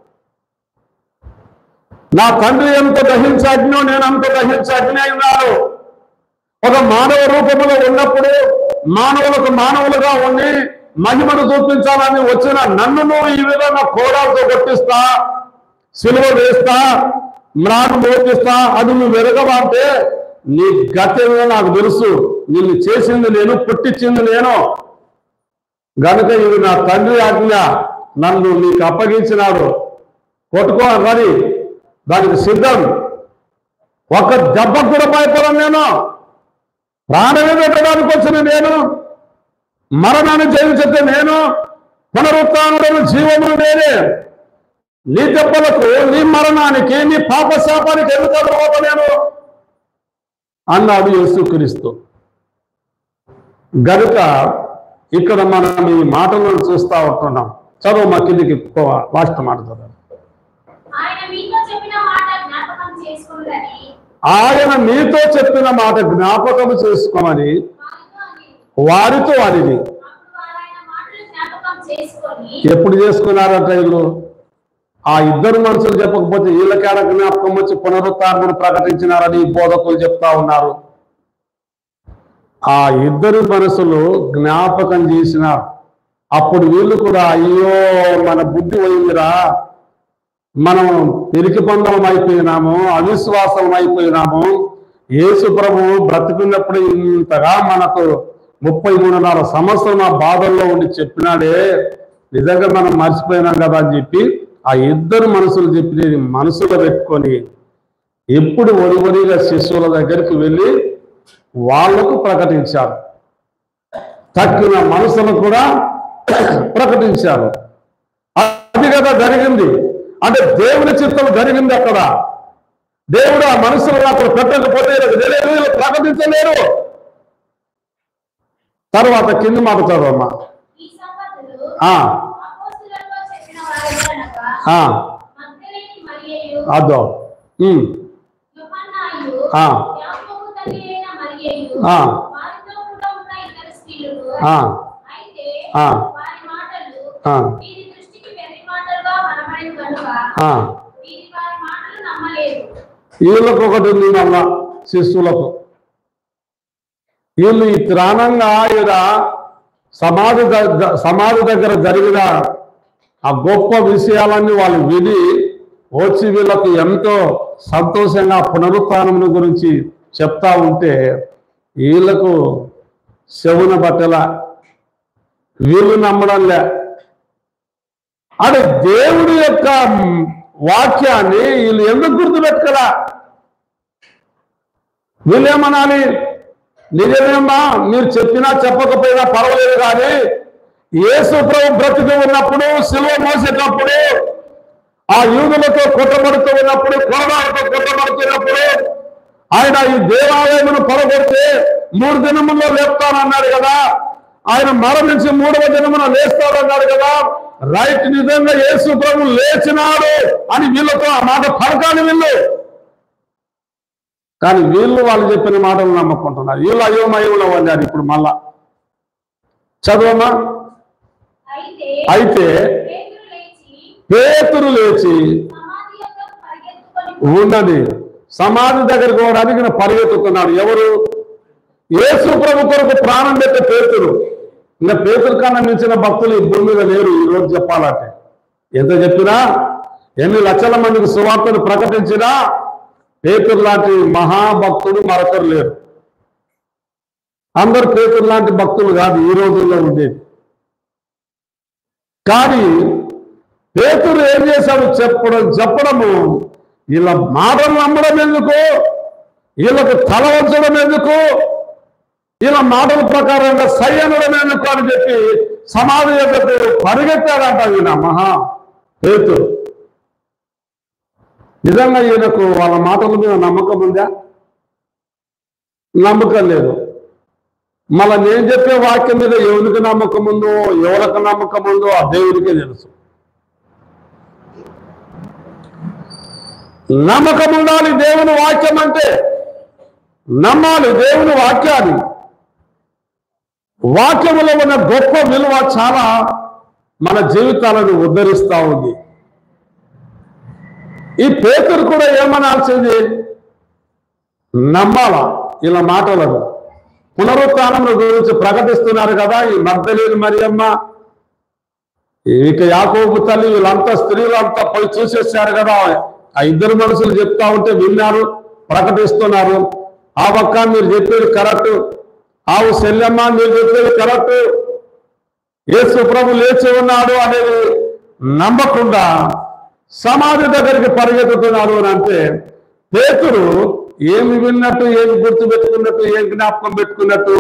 Speaker 1: నా తండ్రి ఎంత దహించజ్ఞో నేనంత దహించజ్ఞ అయినాడు. ఒక మానవ రూపంలో ఉన్నప్పుడు మానవులకు మానవులుగా ఉండి మహిమను చూపించాలని వచ్చిన నన్ను నువ్వు ఈ విధంగా కోడాలతో కొట్టిస్తా, సిలువ వేస్తా, మ్రాను మోపిస్తా, అది నువ్వు వెరగవా అంటే నీ గతమే నాకు తెలుసు. నిన్ను చేసింది నేను, పుట్టించింది నేను. గనుక ఇది నా తండ్రి ఆజ్ఞ, నన్ను నీకు అప్పగించినాడు, కొట్టుకో మరి దానికి సిద్ధం. ఒక దెబ్బ కూడా భయపడను నేను. ప్రాణమే పెట్టడానికి వచ్చిన నేను, మరణాన్ని జయించే నేను, పునరుత్థానుడను జీవమును నేనే. నీ దెబ్బలకు, నీ మరణానికి, నీ పాపశాపానికి ఎందుకు అదృపోతా నేను? అన్నాడు యేసుక్రీస్తు. గనుక ఇక్కడ మనం ఈ మాటలను చూస్తూ ఉంటున్నాం. చదువు మా కిందికి లాస్ట్ మాట చదువు.
Speaker 2: ఆయన మీతో చెప్పిన మాట జ్ఞాపకం చేసుకోమని
Speaker 1: వారితో అడిగి. ఎప్పుడు చేసుకున్నారట వీళ్ళు? ఆ ఇద్దరు మనుషులు చెప్పకపోతే వీళ్ళకేడ జ్ఞాపకం వచ్చి పునరుత్థానం ప్రకటించినారని బోధకులు చెప్తా ఉన్నారు. ఆ ఇద్దరు మనుషులు జ్ఞాపకం చేసినారు. అప్పుడు వీళ్ళు కూడా అయ్యో మన బుద్ధి పోయిందిరా, మనం పిరికి పందలం అయిపోయినాము, అవిశ్వాసం అయిపోయినాము. యేసు ప్రభువు బ్రతికున్నప్పుడు ఇంతగా మనకు 33.5 సంవత్సరం ఆ బాధల్లో ఉండి చెప్పినాడే, నిజంగా మనం మర్చిపోయినాం కదా అని చెప్పి ఆ ఇద్దరు మనుషులు చెప్పినది మనసులో పెట్టుకొని ఎప్పుడు ఒడిగా శిష్యుల దగ్గరికి వెళ్ళి వాళ్లకు ప్రకటించారు. తక్కిన మనసులను కూడా ప్రకటించారు. అది కదా జరిగింది. అంటే దేవుని చిత్తం జరిగింది అక్కడ. దేవుడు ఆ మనసులను అక్కడ పెట్టకపోతే ప్రకటించలేరు. తర్వాత కింది మాట చదవమ్మా. అదో వీళ్ళకు ఒకటి ఉంది మళ్ళా శిష్యులకు. వీళ్ళు ఈ త్రాణంగా సమాధి దగ్గర జరిగిన ఆ గొప్ప విషయాలన్నీ వాళ్ళు విని వచ్చి వీళ్ళకు ఎంతో సంతోషంగా పునరుత్థానం గురించి చెప్తా ఉంటే వీళ్ళకు చెవున బట్టల, వీళ్ళు నమ్మడంలే. అంటే దేవుడి యొక్క వాక్యాన్ని వీళ్ళు ఎందుకు గుర్తుపెట్టుకలా? వీళ్ళేమనాలి? నిజమేమ్మా, మీరు చెప్పినా చెప్పకపోయినా పర్వాలేదు, కానీ యేసు ప్రభు బ్రతికి ఉన్నప్పుడు, శిలువ మోసేటప్పుడు, ఆ యూదులతో కొట్టబడుతూ ఉన్నప్పుడు, కొరడాలతో కొట్టబడుతున్నప్పుడు ఆయన ఈ దేవాలయమును పడగొడితే 3 దినముల్లో లేపుతానన్నాడు కదా, ఆయన మరణించి 3వ దినమున లేస్తాడన్నాడు కదా. రైట్, నిజంగా యేసు ప్రభు లేచినాడు అని వీళ్ళతో ఆ మాట పలకాలి వీళ్ళు. కానీ వీళ్ళు వాళ్ళు చెప్పిన మాటలు నమ్మకుంటున్నారు. వీళ్ళు అయోమయంలో ఉన్నారు. ఇప్పుడు మళ్ళా చదవమా. అయితే పేతురు లేచి ఉన్నది సమాధి దగ్గరకు పోవడానికి పరిగెత్తుతున్నాడు. ఎవరు? యేసు ప్రభు కొరకు ప్రాణం పెట్టే పేతురు. ఇంకా పేతురు కన్నా మించిన భక్తులు ఈ భూమి మీద లేరు ఈరోజు చెప్పాలంటే. ఎంత చెప్పినా, ఎన్ని లక్షల మందికి సువార్తను ప్రకటించినా పేతురు లాంటి మహాభక్తుడు మరొకరు లేరు. అందరు పేతురు లాంటి భక్తులు కాదు ఈ రోజుల్లో ఉండేది. కానీ పేతురు ఏం చేశాడు? చెప్పడము, వీళ్ళ మాటలు నమ్మడం ఎందుకు, వీళ్ళకు తల వంచడం ఎందుకు, వీళ్ళ మాటల ప్రకారంగా సై అనడం ఎందుకు అని చెప్పి సమాధి యొక్క పరిగెత్తాడంట ఈయన మహా పేతురు. నిజంగా ఈయనకు వాళ్ళ మాటల మీద నమ్మకం ఉందా? నమ్మకం లేదు. మళ్ళీ నేను చెప్పే వాక్యం మీద ఎవరికి నమ్మకం ఉందో, ఎవరికి నమ్మకం ఉందో ఆ దేవుడికే తెలుసు. నమ్మకం ఉండాలి. దేవుని వాక్యం అంటే నమ్మాలి దేవుని వాక్యాన్ని. వాక్యములో ఉన్న గొప్ప విలువ చాలా మన జీవితాలను ఉద్ధరిస్తూ ఉంది. ఈ పేతురు కూడా ఏమనాల్సింది? నమ్మాల ఇలా మాటలను. పునరుత్థానం గురించి ప్రకటిస్తున్నారు కదా ఈ మగ్దలేని మరియమ్మ, ఇక యాకోబు తల్లి, వీళ్ళంతా స్త్రీలంతా పోయి చూసేసారు కదా. ఆ ఇద్దరు మనుషులు చెప్తా ఉంటే విన్నారు, ప్రకటిస్తున్నారు. ఆ పక్క మీరు చెప్పేది కరెక్ట్, ఆవు శల్యమ్మ మీరు చెప్పేది కరెక్ట్, యేసు ప్రభు లేచి ఉన్నాడు అనేది నమ్మకుండా సమాధి దగ్గరికి పరిగెత్తుతున్నారు అని అంటే పేతురు ఏమి విన్నట్టు, ఏమి గుర్తు పెట్టుకున్నట్టు, ఏం జ్ఞాపకం పెట్టుకున్నట్టు?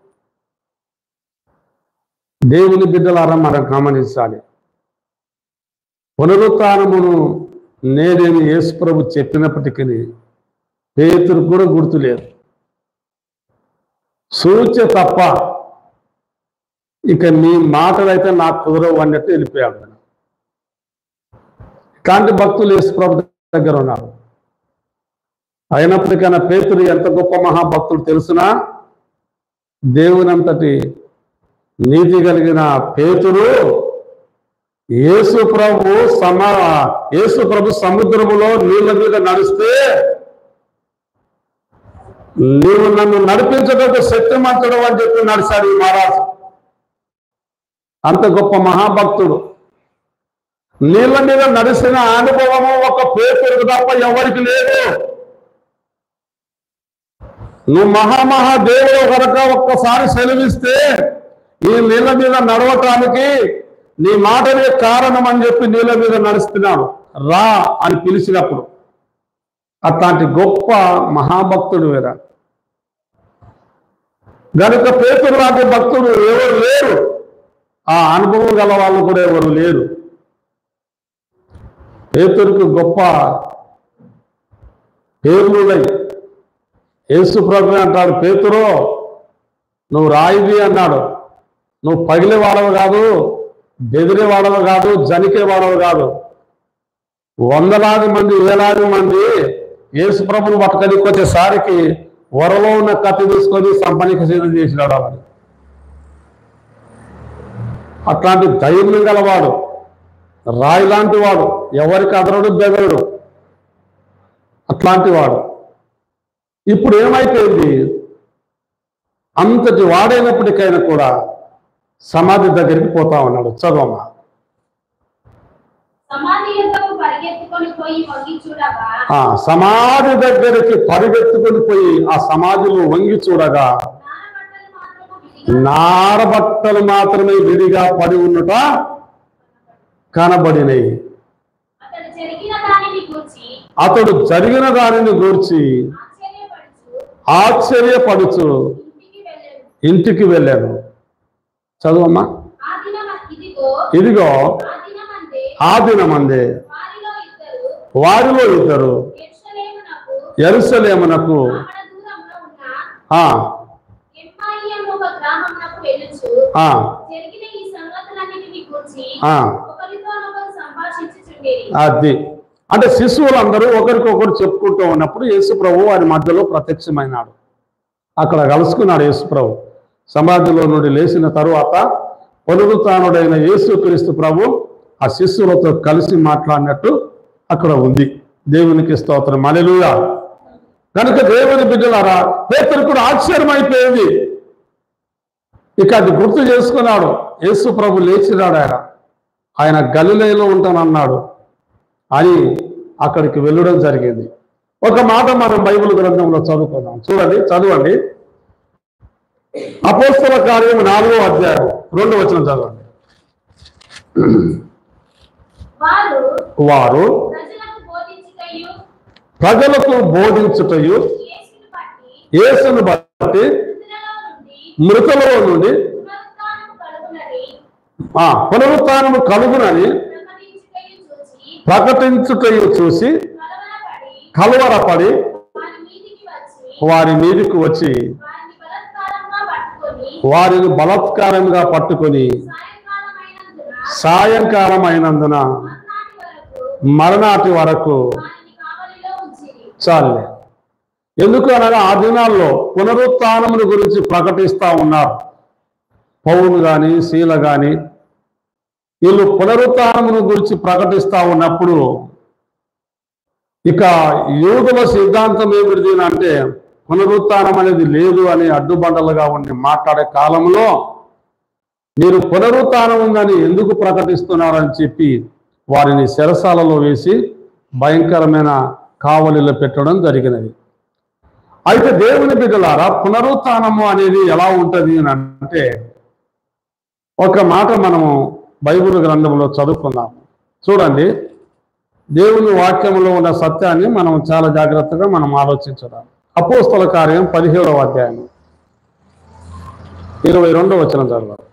Speaker 1: దేవుని బిడ్డలారా మనం గమనించాలి. పునరుత్థానమును నేనేమి యేసు ప్రభు చెప్పినప్పటికీ పేతురు కూడా గుర్తులేదు. సూచే తప్ప ఇక నీ మాటలైతే నాకు కుదరవు అన్నట్టు వెళ్ళిపోయాడు. ఇట్లాంటి భక్తులు యేసు ప్రభు దగ్గర ఉన్నారు. అయినప్పటికైనా పేతురు ఎంత గొప్ప మహాభక్తుడు తెలుసునా? దేవునంతటి నీతి కలిగిన పేతురు యేసు ప్రభు సముద్రములో నీళ్ళ మీద నడిస్తే నీవు నన్ను నడిపించడానికి శక్తిమంతుడు అని చెప్పి నడిచాడు ఈ మహారాజు. అంత గొప్ప మహాభక్తుడు. నీళ్ళ మీద నడిచిన అనుభవము ఒక పేతురుకు తప్ప ఎవరికి లేదు. నువ్వు మహాదేవుడు కనుక ఒక్కసారి సెలవిస్తే ఈ నీళ్ళ మీద నడవటానికి నీ మాటనే కారణం అని చెప్పి నీళ్ళ మీద నడుస్తున్నాడు. రా అని పిలిచినప్పుడు అట్లాంటి గొప్ప మహాభక్తుడు వేరా. గనుక పేతురు లాంటి భక్తుడు ఎవరు లేరు. ఆ అనుభవం గల వాళ్ళు కూడా ఎవరు లేరు. పేతురుకు గొప్ప పేర్లున్నాయి. యేసు ప్రభు అంటాడు, పేతురు నువ్వు రాయిది అన్నాడు. నువ్వు పగిలే వాడవు కాదు, బెదిరే వాడవు కాదు, జనికే వాడవు కాదు. వందలాది మంది వేలాది మంది యేసు ప్రభుని పట్టుకొని వచ్చేసరికి వరలో ఉన్న కత్తి తీసుకొని సంపనిక సిద్ధం చేసినాడు. వాడు అట్లాంటి ధైర్యం గలవాడు, రాయి లాంటి వాడు, ఎవరికి అదరడు బెదరడు, అట్లాంటి వాడు. ఇప్పుడు ఏమైపోయింది? అంతటి వాడైనప్పటికైనా కూడా సమాధి దగ్గరికి పోతా ఉన్నాడు. చదవమ్మా.
Speaker 2: సమాధి యొద్దకు పరిగెత్తుకొని పోయి వంగి చూడగా,
Speaker 1: సమాధి దగ్గరికి పరిగెత్తుకొని పోయి ఆ సమాధిలో వంగి చూడగా నారబట్టలు మాత్రమే విడిగా పడి ఉన్నట కనబడినవి. అతడు జరిగిన దానిని గూర్చి ఆశ్చర్యపడుచు ఇంటికి వెళ్ళాను. చదువమ్మా. ఇదిగో ఆ దినమందే వారిలో ఇద్దరు యెరూషలేమునకు అది అంటే శిశువులందరూ ఒకరికొకరు చెప్పుకుంటూ ఉన్నప్పుడు యేసు ప్రభు వారి మధ్యలో ప్రత్యక్షమైనాడు. అక్కడ కలుసుకున్నాడు యేసు ప్రభు. సమాధిలో నుండి లేచిన తరువాత పునరుత్థానుడైన యేసుక్రీస్తు ప్రభు ఆ శిష్యులతో కలిసి మాట్లాడినట్టు అక్కడ ఉంది. దేవునికి స్తోత్రం. హల్లెలూయా. కనుక దేవుని బిడ్డలారా, పేతురు కూడా ఆశ్చర్యమైపోయింది. ఇక అది గుర్తు చేసుకున్నాడు. యేసు ప్రభు లేచినాడు. ఆయన గలిలయలో ఉంటానన్నాడు అని అక్కడికి వెళ్ళడం జరిగింది. ఒక మాట మనం బైబిల్ గ్రంథంలో చదువుకుందాం. చూడండి, చదవండి. అపోస్తల కార్యం 4వ అధ్యాయం 2వ వచనం చదవండి. వారు ప్రజలకు బోధించుటయు యేసును బట్టి మృతులలో నుండి పునరుత్థానము కలుగునని ప్రకటించుటయు చూసి కలవరపడి వారి మీదికి వచ్చి వారిని బలాత్కారంగా పట్టుకొని సాయంకాలం అయినందున మరణాటి వరకు చాలే. ఎందుకు అనగా ఆ దినాల్లో పునరుత్థానమును గురించి ప్రకటిస్తూ ఉన్నారు. పౌలు కానీ శీల కానీ వీళ్ళు పునరుత్థానమును గురించి ప్రకటిస్తూ ఉన్నప్పుడు ఇక యూదుల సిద్ధాంతం ఏమిటి అంటే పునరుత్థానం అనేది లేదు అని అడ్డుబండలుగా ఉండి మాట్లాడే కాలంలో మీరు పునరుత్థానం ఉందని ఎందుకు ప్రకటిస్తున్నారని చెప్పి వారిని చెరసాలలో వేసి భయంకరమైన కావలిలో పెట్టడం జరిగినది. అయితే దేవుని బిడ్డలారా, పునరుత్థానము అనేది ఎలా ఉంటుంది అని అంటే ఒక మాట మనము బైబిల్ గ్రంథంలో చదువుకుందాం. చూడండి, దేవుని వాక్యంలో ఉన్న సత్యాన్ని మనం చాలా జాగ్రత్తగా మనం ఆలోచించడం. అపోస్తల కార్యం 17వ అధ్యాయం 22వ వచనం చదవాలి.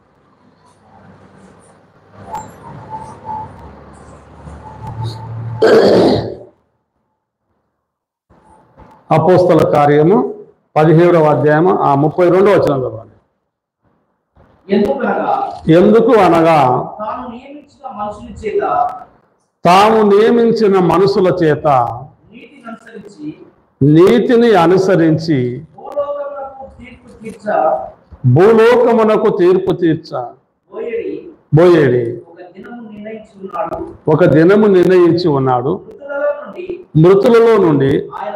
Speaker 1: అపోస్తల కార్యము 17వ అధ్యాయము 32వ వచనం చదవండి. ఎందుకు అనగా తాము నియమించిన మనుషుల చేత నీతిని అనుసరించి భూలోకమునకు తీర్పు తీర్చ బోయేడి ఒక దినము నిర్ణయించి ఉన్నాడు. మృతులలో నుండి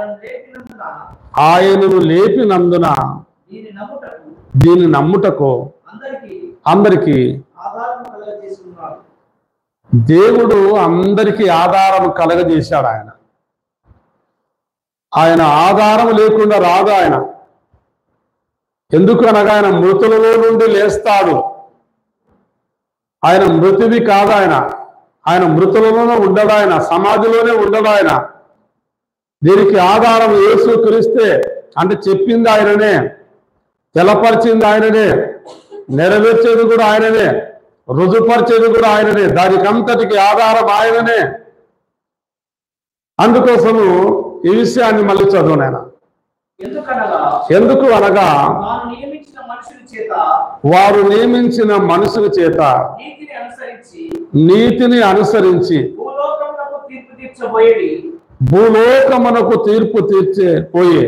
Speaker 1: ఆయనను లేపినందున దీని నమ్ముటకు అందరికీ దేవుడు అందరికీ ఆధారం కలగజేశాడు. ఆయన ఆధారం లేకుండా రాదు. ఎందుకు అనగా ఆయన మృతులలో నుండి లేస్తాడు. ఆయన మృతివి కాదు. ఆయన మృతులలోనే ఉండడు. ఆయన సమాధిలోనే ఉండడు. దీనికి ఆధారం యేసు క్రీస్తే. అంటే చెప్పింది ఆయననే, తెలపరిచింది ఆయననే, నెరవేర్చేది కూడా ఆయననే, రుజుపరిచేది కూడా ఆయననే. దానికి అంతటికి ఆధారం ఆయననే. అందుకోసము ఈ విషయాన్ని మళ్ళీ చదువు నాయన. ఎందుకు అనగా వారు నియమించిన మనుషుల చేత నీతిని అనుసరించి భూలోకమునకు తీర్పు తీర్చిపోయే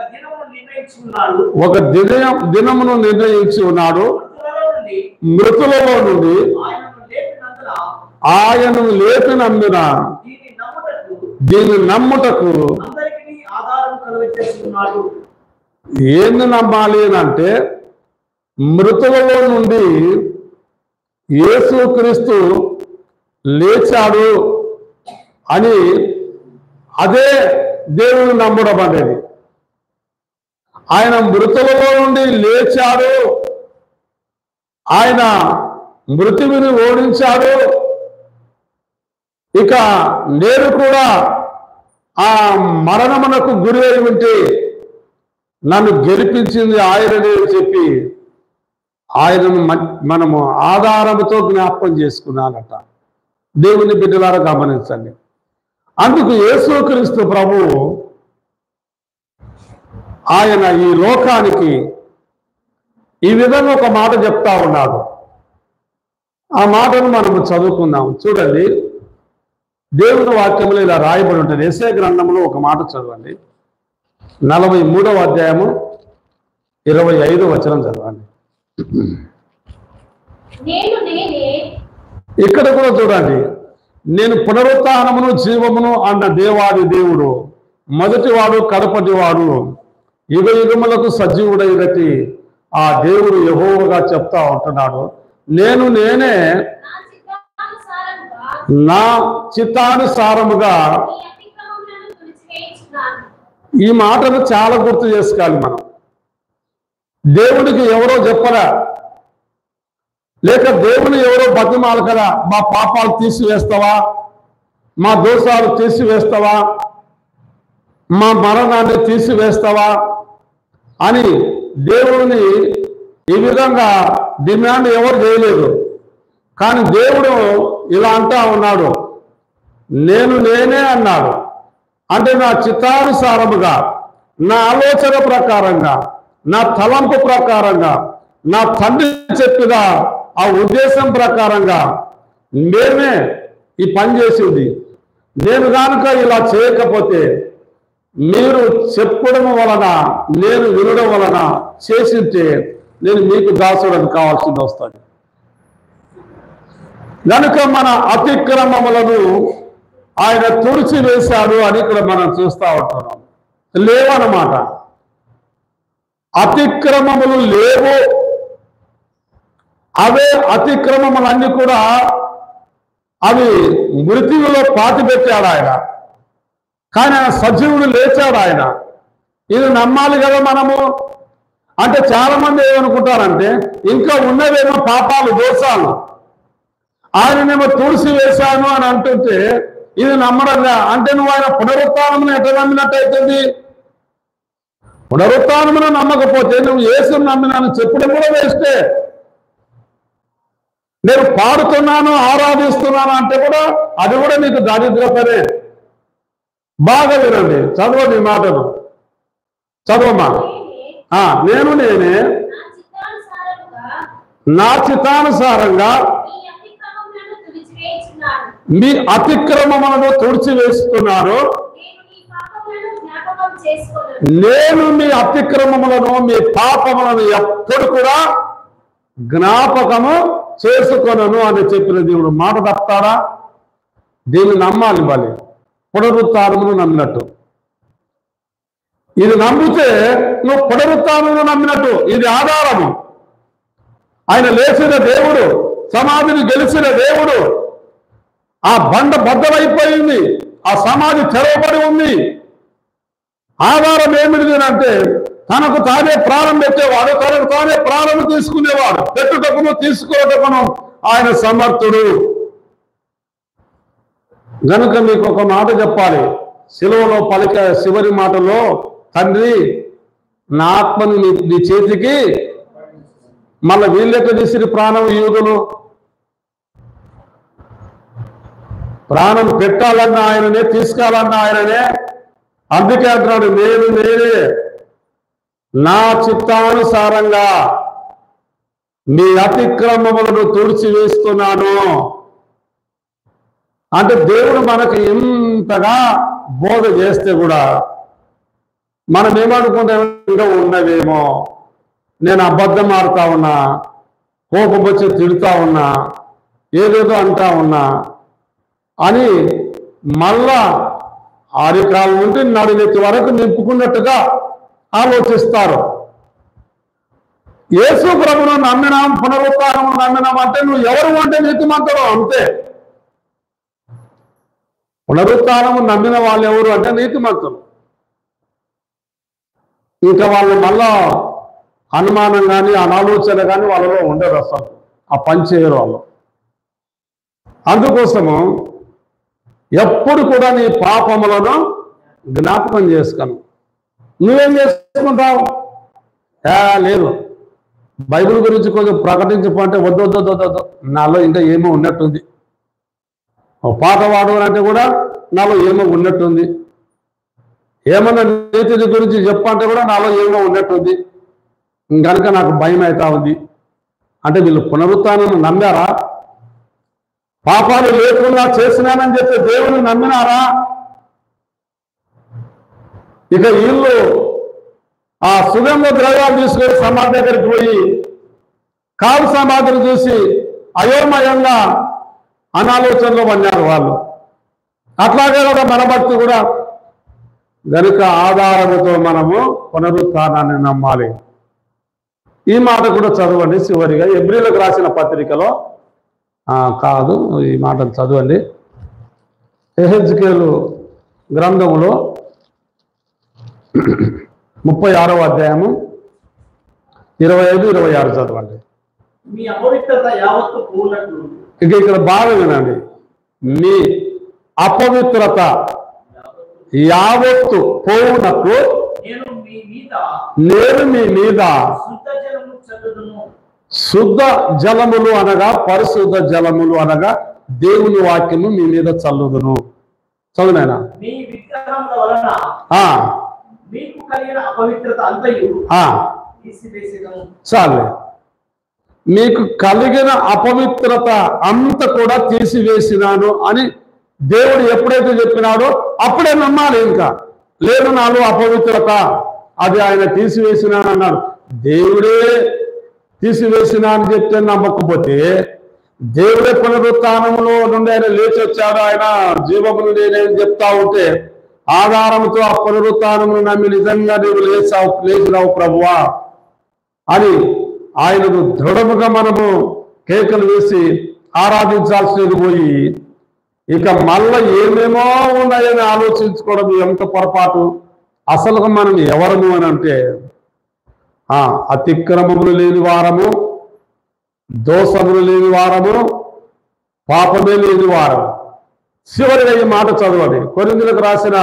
Speaker 1: ఒక దినమును నిర్ణయించి ఉన్నాడు. మృతులలో నుండి ఆయనను లేపినందున దీన్ని నమ్ముటకు ఏంది నమ్మాలి అంటే, మృతులలో నుండి యేసుక్రీస్తు లేచాడు అని అదే దేవుని నమ్మడం అనేది. ఆయన మృతులలో నుండి లేచాడు, ఆయన మృత్యువుని ఓడించాడు. ఇక నేను కూడా ఆ మరణమునకు గురి అయి ఉంటే నన్ను గెలిపించింది ఆయననే చెప్పి ఆయనను మనము ఆధారంతో జ్ఞాపకం చేసుకున్నానట. దేవుని బిడ్డలారా గమనించండి. అందుకు యేసుక్రీస్తు ప్రభువు ఆయన ఈ లోకానికి ఈ విధంగా ఒక మాట చెప్తా ఉన్నాడు. ఆ మాటను మనము చదువుకుందాం. చూడండి, దేవుని వాక్యంలో ఇలా రాయబడి ఉంటుంది. యెషయా గ్రంథంలో ఒక మాట చదవండి. 43వ అధ్యాయము 25వ వచనం చదవండి. ఇక్కడ కూడా చూడండి, నేను పునరుత్థానమును జీవమును అన్న దేవాది దేవుడు, మొదటివాడు కడపటివాడు, యుగ యుగములకు సజీవుడైనటి ఆ దేవుడు యెహోవాగా చెప్తా ఉంటున్నాడు. నేనే నా చిత్తానుసారముగా. ఈ మాటను చాలా గుర్తు చేసుకోవాలి మనం. దేవుడికి ఎవరో చెప్పరా, లేక దేవుని ఎవరో బతిమాలకరా, మా పాపాలు తీసివేస్తావా, మా దోషాలు తీసివేస్తావా, మా మరణాన్ని తీసివేస్తావా అని దేవుడిని ఈ విధంగా డిమాండ్ ఎవరు చేయలేదు. కానీ దేవుడు ఇలా అంటా ఉన్నాడు, నేనే అన్నాడు. అంటే నా చిత్తానుసారముగా, నా ఆలోచన ప్రకారంగా, నా తలంపు ప్రకారంగా, నా తండ్రి చెప్పిన ఆ ఉద్దేశం ప్రకారంగా నేనే ఈ పని చేసింది. నేను కనుక ఇలా చేయకపోతే మీరు చెప్పడం వలన, నేను వినడం వలన చేసింటే నేను మీకు దాసుడని కావాల్సింది వస్తుంది. కనుక మన అతిక్రమములను ఆయన తుడిచి వేశాడు అని ఇక్కడ మనం చూస్తూ ఉంటున్నాం. లేవన్నమాట, అతిక్రమములు లేవు. అవే అతిక్రమములన్నీ కూడా అవి మృత్యువులో పాతి పెట్టాడు ఆయన. కానీ ఆయన సజీవుడు లేచాడు ఆయన. ఇది నమ్మాలి కదా మనము. అంటే చాలా మంది ఏమనుకుంటారంటే ఇంకా ఉన్నవేమో పాపాలు, దోషాలు, ఆయననేమో తుడిసి వేశాను అని అంటుంటే ఇది నమ్మడంగా. అంటే నువ్వు ఆయన పునరుత్థానమును ఎట్లా నమ్మినట్టు అవుతుంది? పునరుత్థానమును నమ్మకపోతే నువ్వు యేసును నమ్మినాను చెప్పడం కూడా వేస్టే. నేను పాడుతున్నాను, ఆరాధిస్తున్నాను అంటే కూడా అది కూడా నీకు దారిద్రతనే. బాగా వినండి, చదవండి ఈ మాటను, చదవమ్మా. నేను నేనే నా చిత్తానుసారంగా మీ అతిక్రమములను తుడిచివేస్తున్నాను. నేను మీ అతిక్రమములను మీ పాపములను ఎప్పుడు కూడా జ్ఞాపకము చేసుకొనను అని చెప్పిన దేవుడు మాట తప్పాడా? దీన్ని నమ్మాలి. బలి పునరుత్థానమును నమ్మినట్టు. ఇది నమ్మితే నువ్వు పునరుత్థానమును నమ్మినట్టు. ఇది ఆధారము. ఆయన లేచిన దేవుడు, సమాధిని గెలిచిన దేవుడు. ఆ బండ బద్దలైపోయింది, ఆ సమాధి తెరవబడి ఉంది. ఆధారం ఏమిటి అంటే తనకు తానే ప్రాణం పెట్టేవాడు, తనకు తానే ప్రాణం తీసుకునేవాడు. పెట్టుటకును తీసుకోవటకును ఆయన సమర్థుడు. గనుక మీకు ఒక మాట చెప్పాలి. శిలువలో పలిక చివరి మాటలో, తండ్రి నా ఆత్మను నీ చేతికి మళ్ళీ వీళ్ళకి తీసిరి ప్రాణం యూదులు. ప్రాణం పెట్టాలన్న ఆయననే, తీసుకోవాలన్న ఆయననే. అందుకే అంటున్నాడు, నేనే నా చిత్తానుసారంగా మీ అతిక్రమములను తుడిచివేస్తున్నాను. అంటే దేవుడు మనకు ఎంతగా బోధ చేస్తే కూడా మనం ఏమనుకుంటే ఇంకా ఉన్నదేమో, నేను అబద్ధం ఆడుతా ఉన్నా, కోపం వచ్చి తిడుతా ఉన్నా, ఏదేదో అంటా ఉన్నా అని మళ్ళా ఆదికాల నుండి నడినెత్తి వరకు నింపుకున్నట్టుగా ఆలోచిస్తారు. యేసు ప్రభువును నమ్మినాం, పునరుత్థానము నమ్మినాం అంటే నువ్వు ఎవరు అంటే నీతిమంతుడు అంతే. పునరుత్థానము నమ్మిన వాళ్ళు ఎవరు అంటే నీతిమంతులు. ఇంకా వాళ్ళు మళ్ళా అనుమానం కానీ అనాలోచన కానీ వాళ్ళలో ఉండదు. అసలు ఆ పని చేయరు వాళ్ళు. అందుకోసము ఎప్పుడు కూడా నీ పాపములను జ్ఞాపకం చేసుకోను. నువ్వేం చేసుకుంటావు? లేదు, బైబిల్ గురించి కొంచెం ప్రకటించమంటే వద్దు, నాలో ఇంకా ఏమో ఉన్నట్టుంది. పాట పాడు అంటే కూడా నాలో ఏమో ఉన్నట్టుంది. ఏమన్నా నీతి గురించి చెప్పంటే కూడా నాలో ఏమో ఉన్నట్టుంది. కనుక నాకు భయం అవుతా ఉంది. అంటే వీళ్ళు పునరుత్థానం నమ్మారా? పాపాలు లేకుండా చేసినానని చెప్పి దేవుని నమ్మినారా? ఇక వీళ్ళు ఆ సుగంధ ద్రవ్యాలు తీసుకొని సమాధి దగ్గరికి పోయి కాలు సమాధిని చూసి అయోమయంగా అనాలోచనలో పడినారు వాళ్ళు. అట్లాగే కూడా మన భక్తి కూడా. గనుక ఆధారముతో మనము పునరుత్థానాన్ని నమ్మాలి. ఈ మాట కూడా చదవండి చివరిగా. ఎబ్రీలకు రాసిన పత్రికలో కాదు, ఈ మాటను చదవండి. యెహెజ్కేలు గ్రంథములో 36వ అధ్యాయము 25-26 చదవండి.
Speaker 3: మీ అపవిత్రత యావత్తు పోవునట్లు.
Speaker 1: ఇక ఇక్కడ బాగా వినండి. మీ అపవిత్రత యావత్తు పోవునట్లు
Speaker 3: నేను మీ మీద
Speaker 1: శుద్ధ జలములు అనగా పరిశుద్ధ జలములు అనగా దేవుని వాక్యము మీ మీద చల్లుదును. చదువునైనా.
Speaker 3: మీ విగ్రహముల వలన మీకు కలిగిన అపవిత్రత అంతయు తీసివేసెదను.
Speaker 1: చాలే, మీకు కలిగిన అపవిత్రత అంత కూడా తీసివేసినాను అని దేవుడు ఎప్పుడైతే చెప్పినాడో అప్పుడే నమ్మాలి. ఇంకా లేదు నాలో అపవిత్రత, అది ఆయన తీసివేసినాను అన్నాడు. దేవుడే తీసివేసినా అని చెప్తే నమ్మకపోతే, దేవుడే పునరుత్థానములో నుండి ఆయన లేచి వచ్చాడు, ఆయన జీవము నుండి నేను చెప్తా ఉంటే ఆధారంతో ఆ పునరుత్థానమును నమ్మి నిజంగా నీవు లేచినావు ప్రభువా అని ఆయనకు దృఢముగా మనము కేకలు వేసి ఆరాధించాల్సినది పోయి ఇక మళ్ళా ఏమేమో ఉన్నాయని ఆలోచించుకోవడం ఎంత పొరపాటు. అసలుగా మనం ఎవరము అని అంటే అతిక్రమములు లేని వారము, దోషములు లేని వారము, పాపమే లేని వారము. చివరిగా ఈ మాట చదవండి. కొరింథీయులకు రాసిన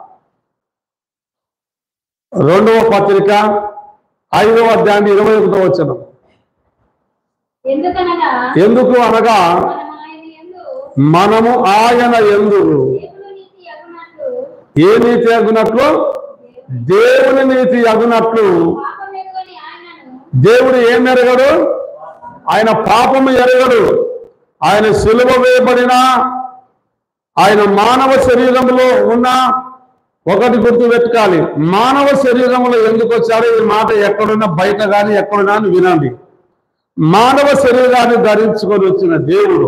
Speaker 1: 2వ పత్రిక 5వ అధ్యాయం 21వ వచనం. ఎందుకు అనగా మనము ఆయన యందు ఏ నీతి అగునట్లు, దేవుని నీతి అగునట్లు దేవుడు ఏం ఎరగడు? ఆయన పాపము ఎరగడు. ఆయన సిలువ వేయబడిన ఆయన మానవ శరీరంలో ఉన్న ఒకటి గుర్తు పెట్టుకోవాలి, మానవ శరీరంలో ఎందుకు వచ్చాడో ఈ మాట ఎక్కడున్నా బయట కానీ ఎక్కడున్నా వినండి. మానవ శరీరాన్ని ధరించుకొని వచ్చిన దేవుడు,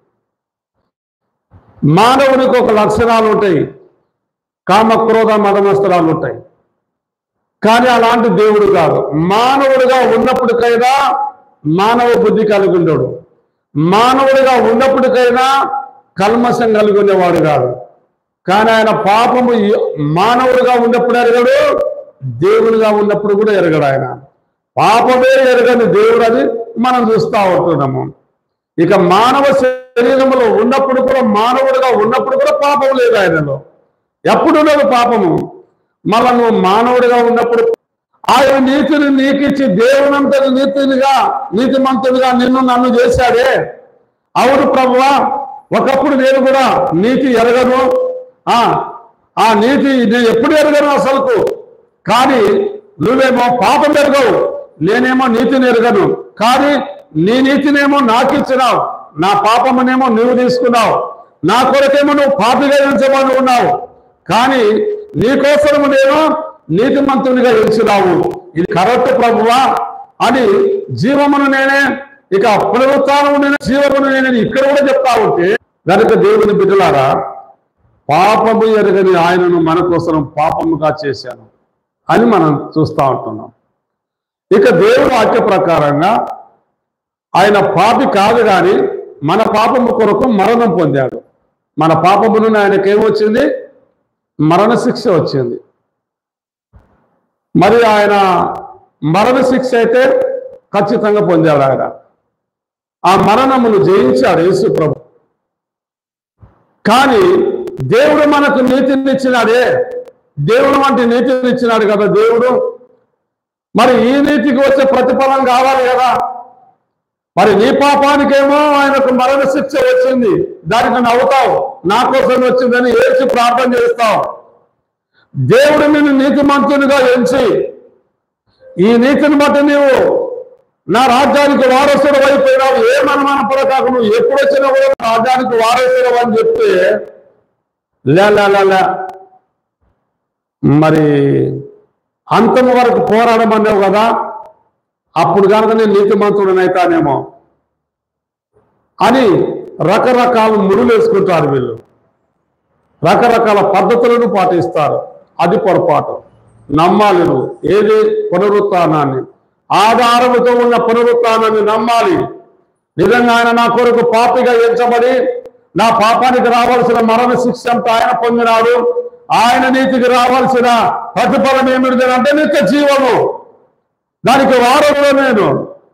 Speaker 1: మానవునికి ఒక లక్షణాలు ఉంటాయి, కామ క్రోధ మదమస్తరాలు ఉంటాయి. కానీ అలాంటి దేవుడు కాదు. మానవుడిగా ఉన్నప్పటికైనా మానవ బుద్ధి కలిగి ఉండడు. మానవుడిగా ఉన్నప్పటికైనా కల్మషం కలిగి ఉండేవాడు కాదు. కానీ ఆయన పాపము మానవుడిగా ఉన్నప్పుడు ఎరగడు, దేవుడిగా ఉన్నప్పుడు కూడా ఎరగడు. ఆయన పాపమే ఎరగని దేవుడు అని మనం చూస్తూ ఉంటున్నాము. ఇక మానవ శరీరంలో ఉన్నప్పుడు కూడా, మానవుడిగా ఉన్నప్పుడు కూడా పాపం లేదు ఆయనలో. ఎప్పుడు లేదు పాపము. మళ్ళా నువ్వు మానవుడిగా ఉన్నప్పుడు ఆయన నీతిని నీకిచ్చి దేవునంతటి నీతిమంతుడిగా నిన్ను నన్ను చేశాడే. అవును ప్రభువా, ఒకప్పుడు నేను కూడా నీతి ఎరగను, ఆ నీతి నేను ఎప్పుడు ఎరగను అసలుకు. కానీ నువ్వేమో పాపం ఎరగవు, నేనేమో నీతిని ఎరగను. కానీ నీ నీతినేమో నాకు ఇచ్చినావు, నా పాపమునేమో నువ్వు తీసుకున్నావు. నా కొరకేమో నువ్వు పాపిగా ఎంచమని ఉన్నావు, కానీ నీకోసము నేను నీతిమంతునిగా ఎంచినావు. ఇది కరెక్ట్ ప్రభువా అని జీవమును నేనే, ఇక పునరుత్థానము నేనే, జీవమును నేనే ఇక్కడ కూడా చెప్తా ఉంటే, కనుక దేవుని బిడ్డలారా, పాపము ఎరగని ఆయనను మన కోసం పాపముగా చేశాను అని మనం చూస్తూ ఉంటున్నాం. ఇక దేవుని వాక్య ప్రకారంగా ఆయన పాపి కాదు, కానీ మన పాపము కొరకు మరణం పొందాడు. మన పాపమును ఆయనకేమొచ్చింది? మరణ శిక్ష వచ్చింది. మరి ఆయన మరణ శిక్ష అయితే ఖచ్చితంగా పొందాడు. ఆయన ఆ మరణమును జయించాడు యేసు ప్రభు. కానీ దేవుడు మనకు నీతినిచ్చినాడే, దేవుడు వంటి నీతినిచ్చినాడు కదా దేవుడు. మరి ఈ నీతికి వచ్చే ప్రతిఫలం కావాలి కదా. మరి నీ పాపానికేమో ఆయనకు మరణ శిక్ష వచ్చింది, దానికి నవ్వుతావు, నా కోసం వచ్చిందని ఏడ్చి ప్రార్థన చేస్తావు. దేవుడు నిన్ను నీతిమంతునిగా ఎంచి, ఈ నీతిని బట్టి నీవు నా రాజ్యానికి వారసుడు అయిపోయినావు, ఏమనుమాన పడకాక నువ్వు ఎప్పుడు వచ్చినా కూడా రాజ్యానికి వారసుడు అని చెప్తే లే మరి అంతము వరకు పోరాడమన్నావు కదా, అప్పుడు కనుక నేను నీతిమంతుడనైతానేమో అని రకరకాల ముడులు వేసుకుంటారు వీళ్ళు, రకరకాల పద్ధతులను పాటిస్తారు. అది పొరపాటు. నమ్మాలి నువ్వు ఏది? పునరుత్థానాన్ని, ఆధారముతో ఉన్న పునరుత్థానాన్ని నమ్మాలి. నిజంగా ఆయన నా కొరకు పాపిగా ఎంచబడి నా పాపానికి రావాల్సిన మరణ శిక్ష అంతా ఆయన పొందినాడు. ఆయన నీతికి రావాల్సిన ప్రతిఫలం ఏమిటి అంటే నిత్య జీవము. దానికి వారసుడు నేను.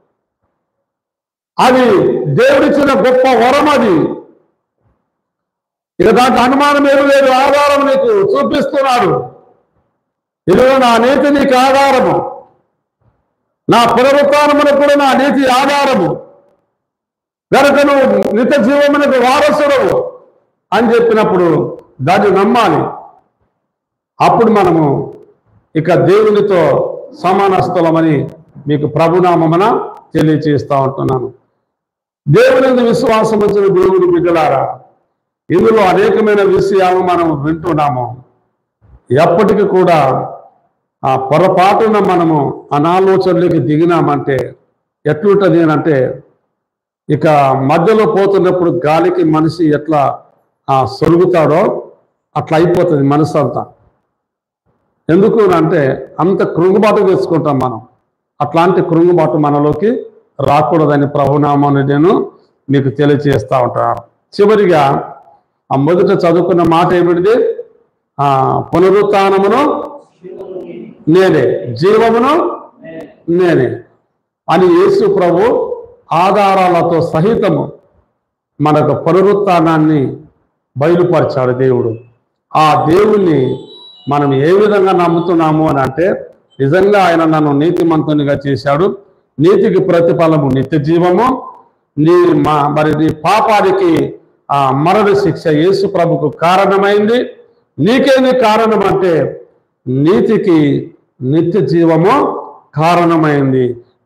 Speaker 1: అది దేవుడిచ్చిన గొప్ప వరం. అది ఇక దాంట్లో అనుమానం ఏమి లేదు. ఆధారం నీకు చూపిస్తున్నాడు. ఇదిగో నా నీతి నీకు ఆధారము, నా పునరుత్థానమునకు కూడా నా నీతి ఆధారము, కనుక నువ్వు నిత్య జీవమునకు వారసుడు అని చెప్పినప్పుడు దాన్ని నమ్మాలి. అప్పుడు మనము ఇక దేవునితో సమానస్థలమని మీకు ప్రభునామమున తెలియచేస్తా ఉంటున్నాను. దేవుని విశ్వాసం వచ్చిన దేవుని బిడ్డలారా, ఇందులో అనేకమైన విషయాలు మనం వింటున్నాము. ఎప్పటికీ కూడా ఆ పొరపాటున మనము అనాలోచనలోకి దిగినామంటే ఎట్లుంటుంది అంటే, ఇక మధ్యలో పోతున్నప్పుడు గాలికి మనిషి ఎట్లా సొరుగుతాడో అట్లా అయిపోతుంది మనసు అంతా. ఎందుకు అంటే అంత కృంగుబాటు వేసుకుంటాం మనం. అట్లాంటి కృంగుబాటు మనలోకి రాకూడదని ప్రభునామాన్ని నేను మీకు తెలియజేస్తూ ఉంటాను. చివరిగా ఆ మొదట చదువుకున్న మాట ఏమిటిది? పునరుత్థానమును నేనే, జీవమును నేనే అని యేసు ప్రభు ఆధారాలతో సహితము మనకు పునరుత్థానాన్ని బయలుపరిచాడు దేవుడు. ఆ దేవుణ్ణి మనం ఏ విధంగా నమ్ముతున్నాము అని అంటే, నిజంగా ఆయన నన్ను నీతిమంతునిగా చేశాడు, నీతికి ప్రతిఫలము నిత్య జీవము, మరి నీ పాపానికి మరణ శిక్ష యేసు ప్రభుకు కారణమైంది. నీకేమి కారణం అంటే నీతికి నిత్య జీవము కారణమైంది.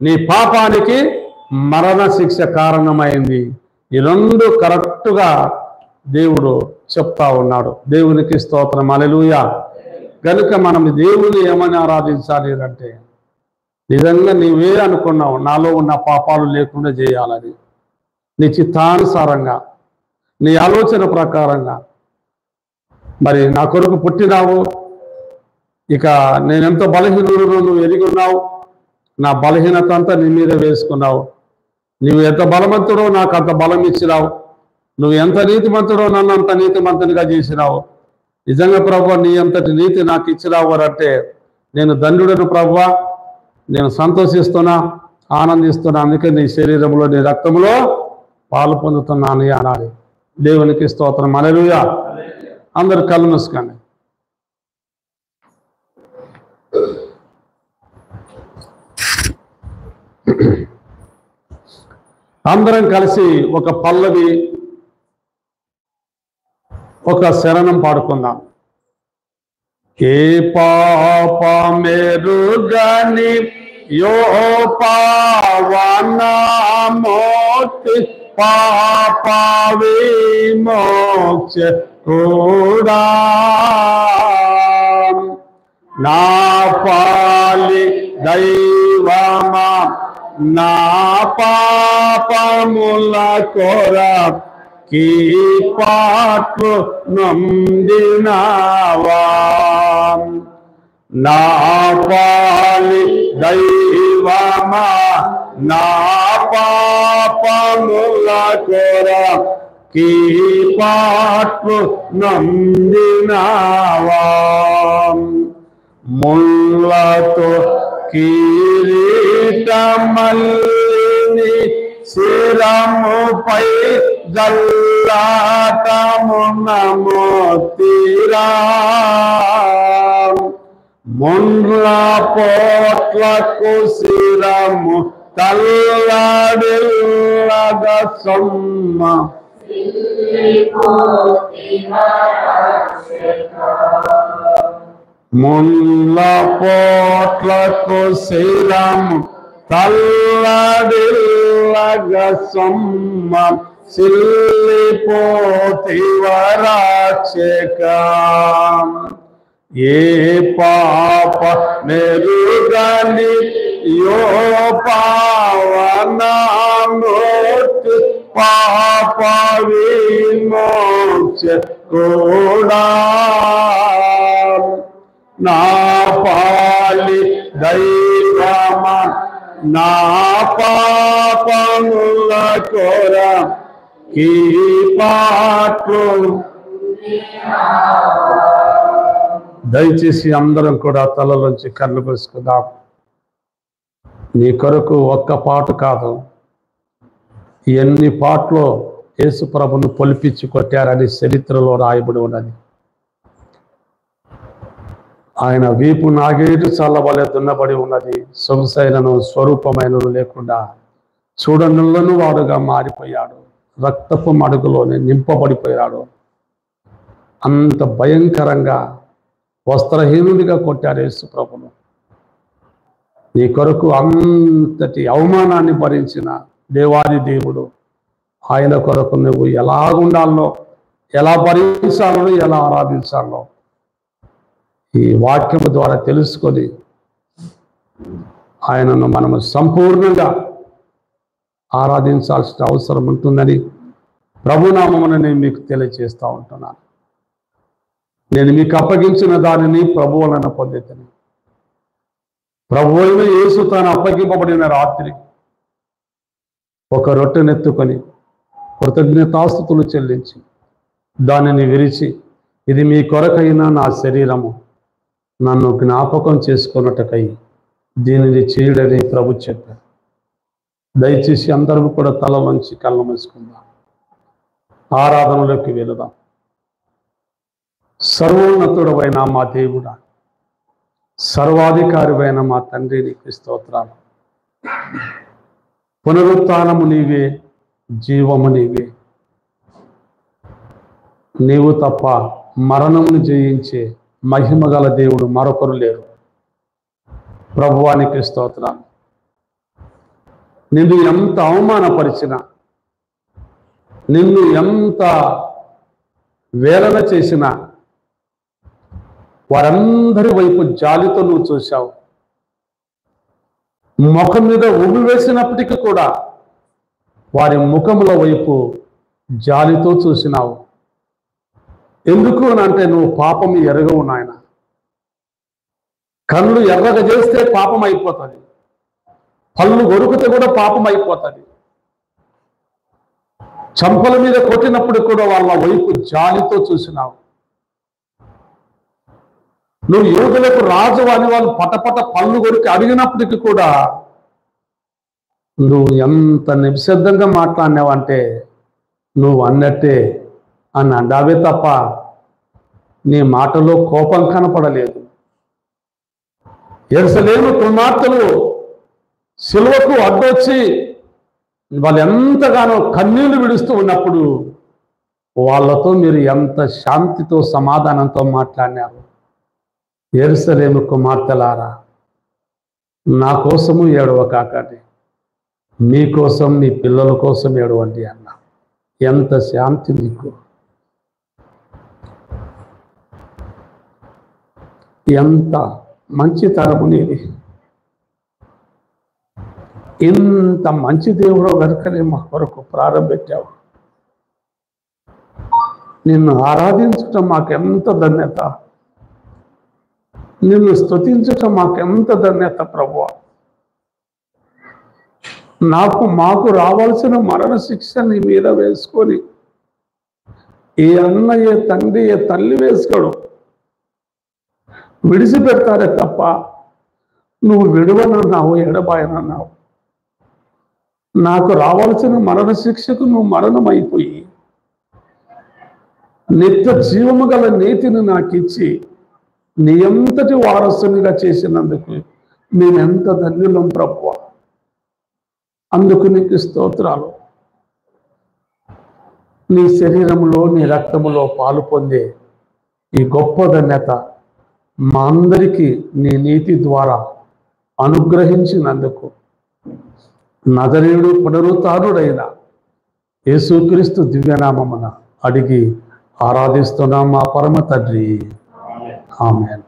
Speaker 1: నీ పాపానికి మరణ శిక్ష కారణమైంది. ఈ రెండు కరెక్ట్గా దేవుడు చెప్తా ఉన్నాడు. దేవునికి స్తోత్రం, హల్లెలూయా. కనుక మనం దేవుని ఏమని ఆరాధించాలి అంటే, నిజంగా నీవే అనుకున్నావు నాలో ఉన్న పాపాలు లేకుండా చేయాలని, నీ చిత్తానుసారంగా, నీ ఆలోచన ప్రకారంగా. మరి నా కొరకు పుట్టినావు, ఇక నేనెంతో బలహీనుడు నువ్వు ఎరిగి ఉన్నావు, నా బలహీనత అంతా నీ మీద వేసుకున్నావు. నువ్వు ఎంత బలవంతుడో నాకు అంత బలం ఇచ్చినావు, నువ్వు ఎంత నీతిమంతుడో నన్ను అంత నీతిమంతునిగా చేసినావు. నిజంగా ప్రభువా నీ అంతటి నీతి నాకు ఇచ్చినావు అంటే నేను ధన్యుడను ప్రభువా, నేను సంతోషిస్తున్నా, ఆనందిస్తున్నా. అందుకే నీ శరీరంలో నీ రక్తంలో పాలు పొందుతున్నాను అనాలి. దేవునికి స్తోత్రం, హల్లెలూయా. అందరు కళ్ళు మూసుకోండి. అందరం కలిసి ఒక పల్లవి, ఒక శరణం పాడుకుందాం. ఏ పాపమెరుగని యో పావనమూర్తి పాప విమోక్ష కూడా నా పాలి దైవమా నా పాపముల కొరకి పాటు నొందినవా నా పాలి దైవమా నా పాపముల కొరకి పాటు నొందినవా ముళ్ళతో కిరీటమల్లి శిరముపై జల్లాటమున మోతిరా ముండ్ల పోట్లకు శిరము తల్లడిల్లగ సొమ్మ ముళ్ళ పోట్లకు శిరము తల్లడిల్లగ సొమ్మ సిల్లిపోతివరాక్షక ఏ పాప మెరుగని యో పావనమూర్తి పాప విమోక్ష కూడా నా పాలి దైవమా నా పాపముల కొరకి పాటు. దయచేసి అందరం కూడా తలలోంచి కళ్ళు మూసుకుందాం. నీ కొరకు ఒక్క పాట కాదు, ఎన్ని పాటలు యేసు ప్రభును పొలిపించి కొట్టారని చరిత్రలో రాయబడి ఉన్నది. ఆయన వీపు నాగేటు చల్లబలే దున్నబడి ఉన్నది. సొగసైనను స్వరూపమైనను లేకుండా చూడనులను వాడుగా మారిపోయాడు. రక్తపు మడుగులోనే నింపబడిపోయాడు. అంత భయంకరంగా వస్త్రహీనుడిగా కొట్టారు యేసు ప్రభును. నీ కొరకు అంతటి అవమానాన్ని భరించిన దేవాది దేవుడు, ఆయన కొరకు నువ్వు ఎలాగుండాలో, ఎలా భరించాలో, ఎలా ఆరాధించాలో ఈ వాక్యము ద్వారా తెలుసుకొని ఆయనను మనము సంపూర్ణంగా ఆరాధించాల్సిన అవసరం ఉంటుందని ప్రభునామమున నేను మీకు తెలియజేస్తూ ఉంటున్నాను. నేను మీకు అప్పగించిన దానిని ప్రభు వలన పొందితని. ప్రభు అయిన యేసు తాను అప్పగింపబడిన రాత్రి ఒక రొట్టెనెత్తుకొని కృతజ్ఞతాస్తుతులు చెల్లించి దానిని విరిచి, ఇది మీ కొరకైన నా శరీరము, నన్ను జ్ఞాపకం చేసుకున్నట్టుకై దీనిని చేయడని ప్రభు చెప్పారు. దయచేసి అందరూ కూడా తల వంచి కళ్ళు మూసుకుందాం. ఆరాధనలోకి వెళదాం. సర్వోన్నతుడవైన మా దేవుడా, సర్వాధికారివైన మా తండ్రి, నీకు స్తోత్రాలు. పునరుత్థానము నీవే, జీవము నీవే. నీవు తప్ప మరణమును జయించే మహిమగల దేవుడు మరొకరు లేరు. ప్రభువానికి స్తోత్రాలు. నిన్ను ఎంత అవమానపరిచినా, నిన్ను ఎంత వేలన చేసినా వారందరి వైపు జాలితో నువ్వు చూశావు. ముఖం మీద ఉమ్మి వేసినప్పటికీ కూడా వారి ముఖముల వైపు జాలితో చూసినావు. ఎందుకు అని అంటే నువ్వు పాపం ఎరగవు నాయన. కళ్ళు ఎర్రగా చేస్తే పాపం అయిపోతుంది, పళ్ళు గొరుకుతే కూడా పాపం అయిపోతుంది. చంపల మీద కొట్టినప్పుడు కూడా వాళ్ళ వైపు జాలితో చూసినావు. నువ్వు యోగులకు రాజు అని వాళ్ళు పటపట పళ్ళు కొరికి అడిగినప్పటికీ కూడా నువ్వు ఎంత నిశ్శబ్దంగా మాట్లాడినావంటే నువ్వు అన్నట్టే అని అండావే తప్ప నీ మాటలో కోపం కనపడలేదు. యెరూషలేము కుమార్తెలు సిలువకు అడ్డొచ్చి వాళ్ళు ఎంతగానో కన్నీళ్లు విడుస్తూ ఉన్నప్పుడు వాళ్ళతో మీరు ఎంత శాంతితో సమాధానంతో మాట్లాడినారు. యెరూషలేము కుమార్తెలారా, నా కోసము ఏడవకాకండి, మీకోసం మీ పిల్లల కోసం ఏడవండి అన్న. ఎంత శాంతి మీకు, ఎంత మంచితనము నీది. ఇంత మంచి దేవుడు కనుకనే మా కొరకు ప్రారంభించావు. నిన్ను ఆరాధించటం మాకెంత ధన్యత, నిన్ను స్తుతించటం మాకెంత ధన్యత ప్రభువా. మాకు రావాల్సిన మరణ శిక్ష నీ మీద వేసుకొని ఏ అన్న, ఏ తండ్రి, ఏ తల్లి వేసుకోడు, విడిచిపెడతారే తప్ప నువ్వు విడువనన్నావు, ఎడబాయనన్నావు. నాకు రావాల్సిన మరణ శిక్షకు నువ్వు మరణం అయిపోయి నిత్య జీవము గల నీతిని నాకు ఇచ్చి నీ ఎంతటి వారసునిగా చేసినందుకు నేనెంత ధన్యులం ప్రభువా. అందుకు నీకు స్తోత్రాలు. నీ శరీరములో నీ రక్తములో పాలు పొందే ఈ గొప్ప ధన్యత మా అందరికీ నీ నీతి ద్వారా అనుగ్రహించినందుకు నజరేయుడు పునరుత్థానుడైన యేసుక్రీస్తు దివ్యనామమున అడిగి ఆరాధిస్తున్నాం మా పరమ తండ్రి. ఆమేన్.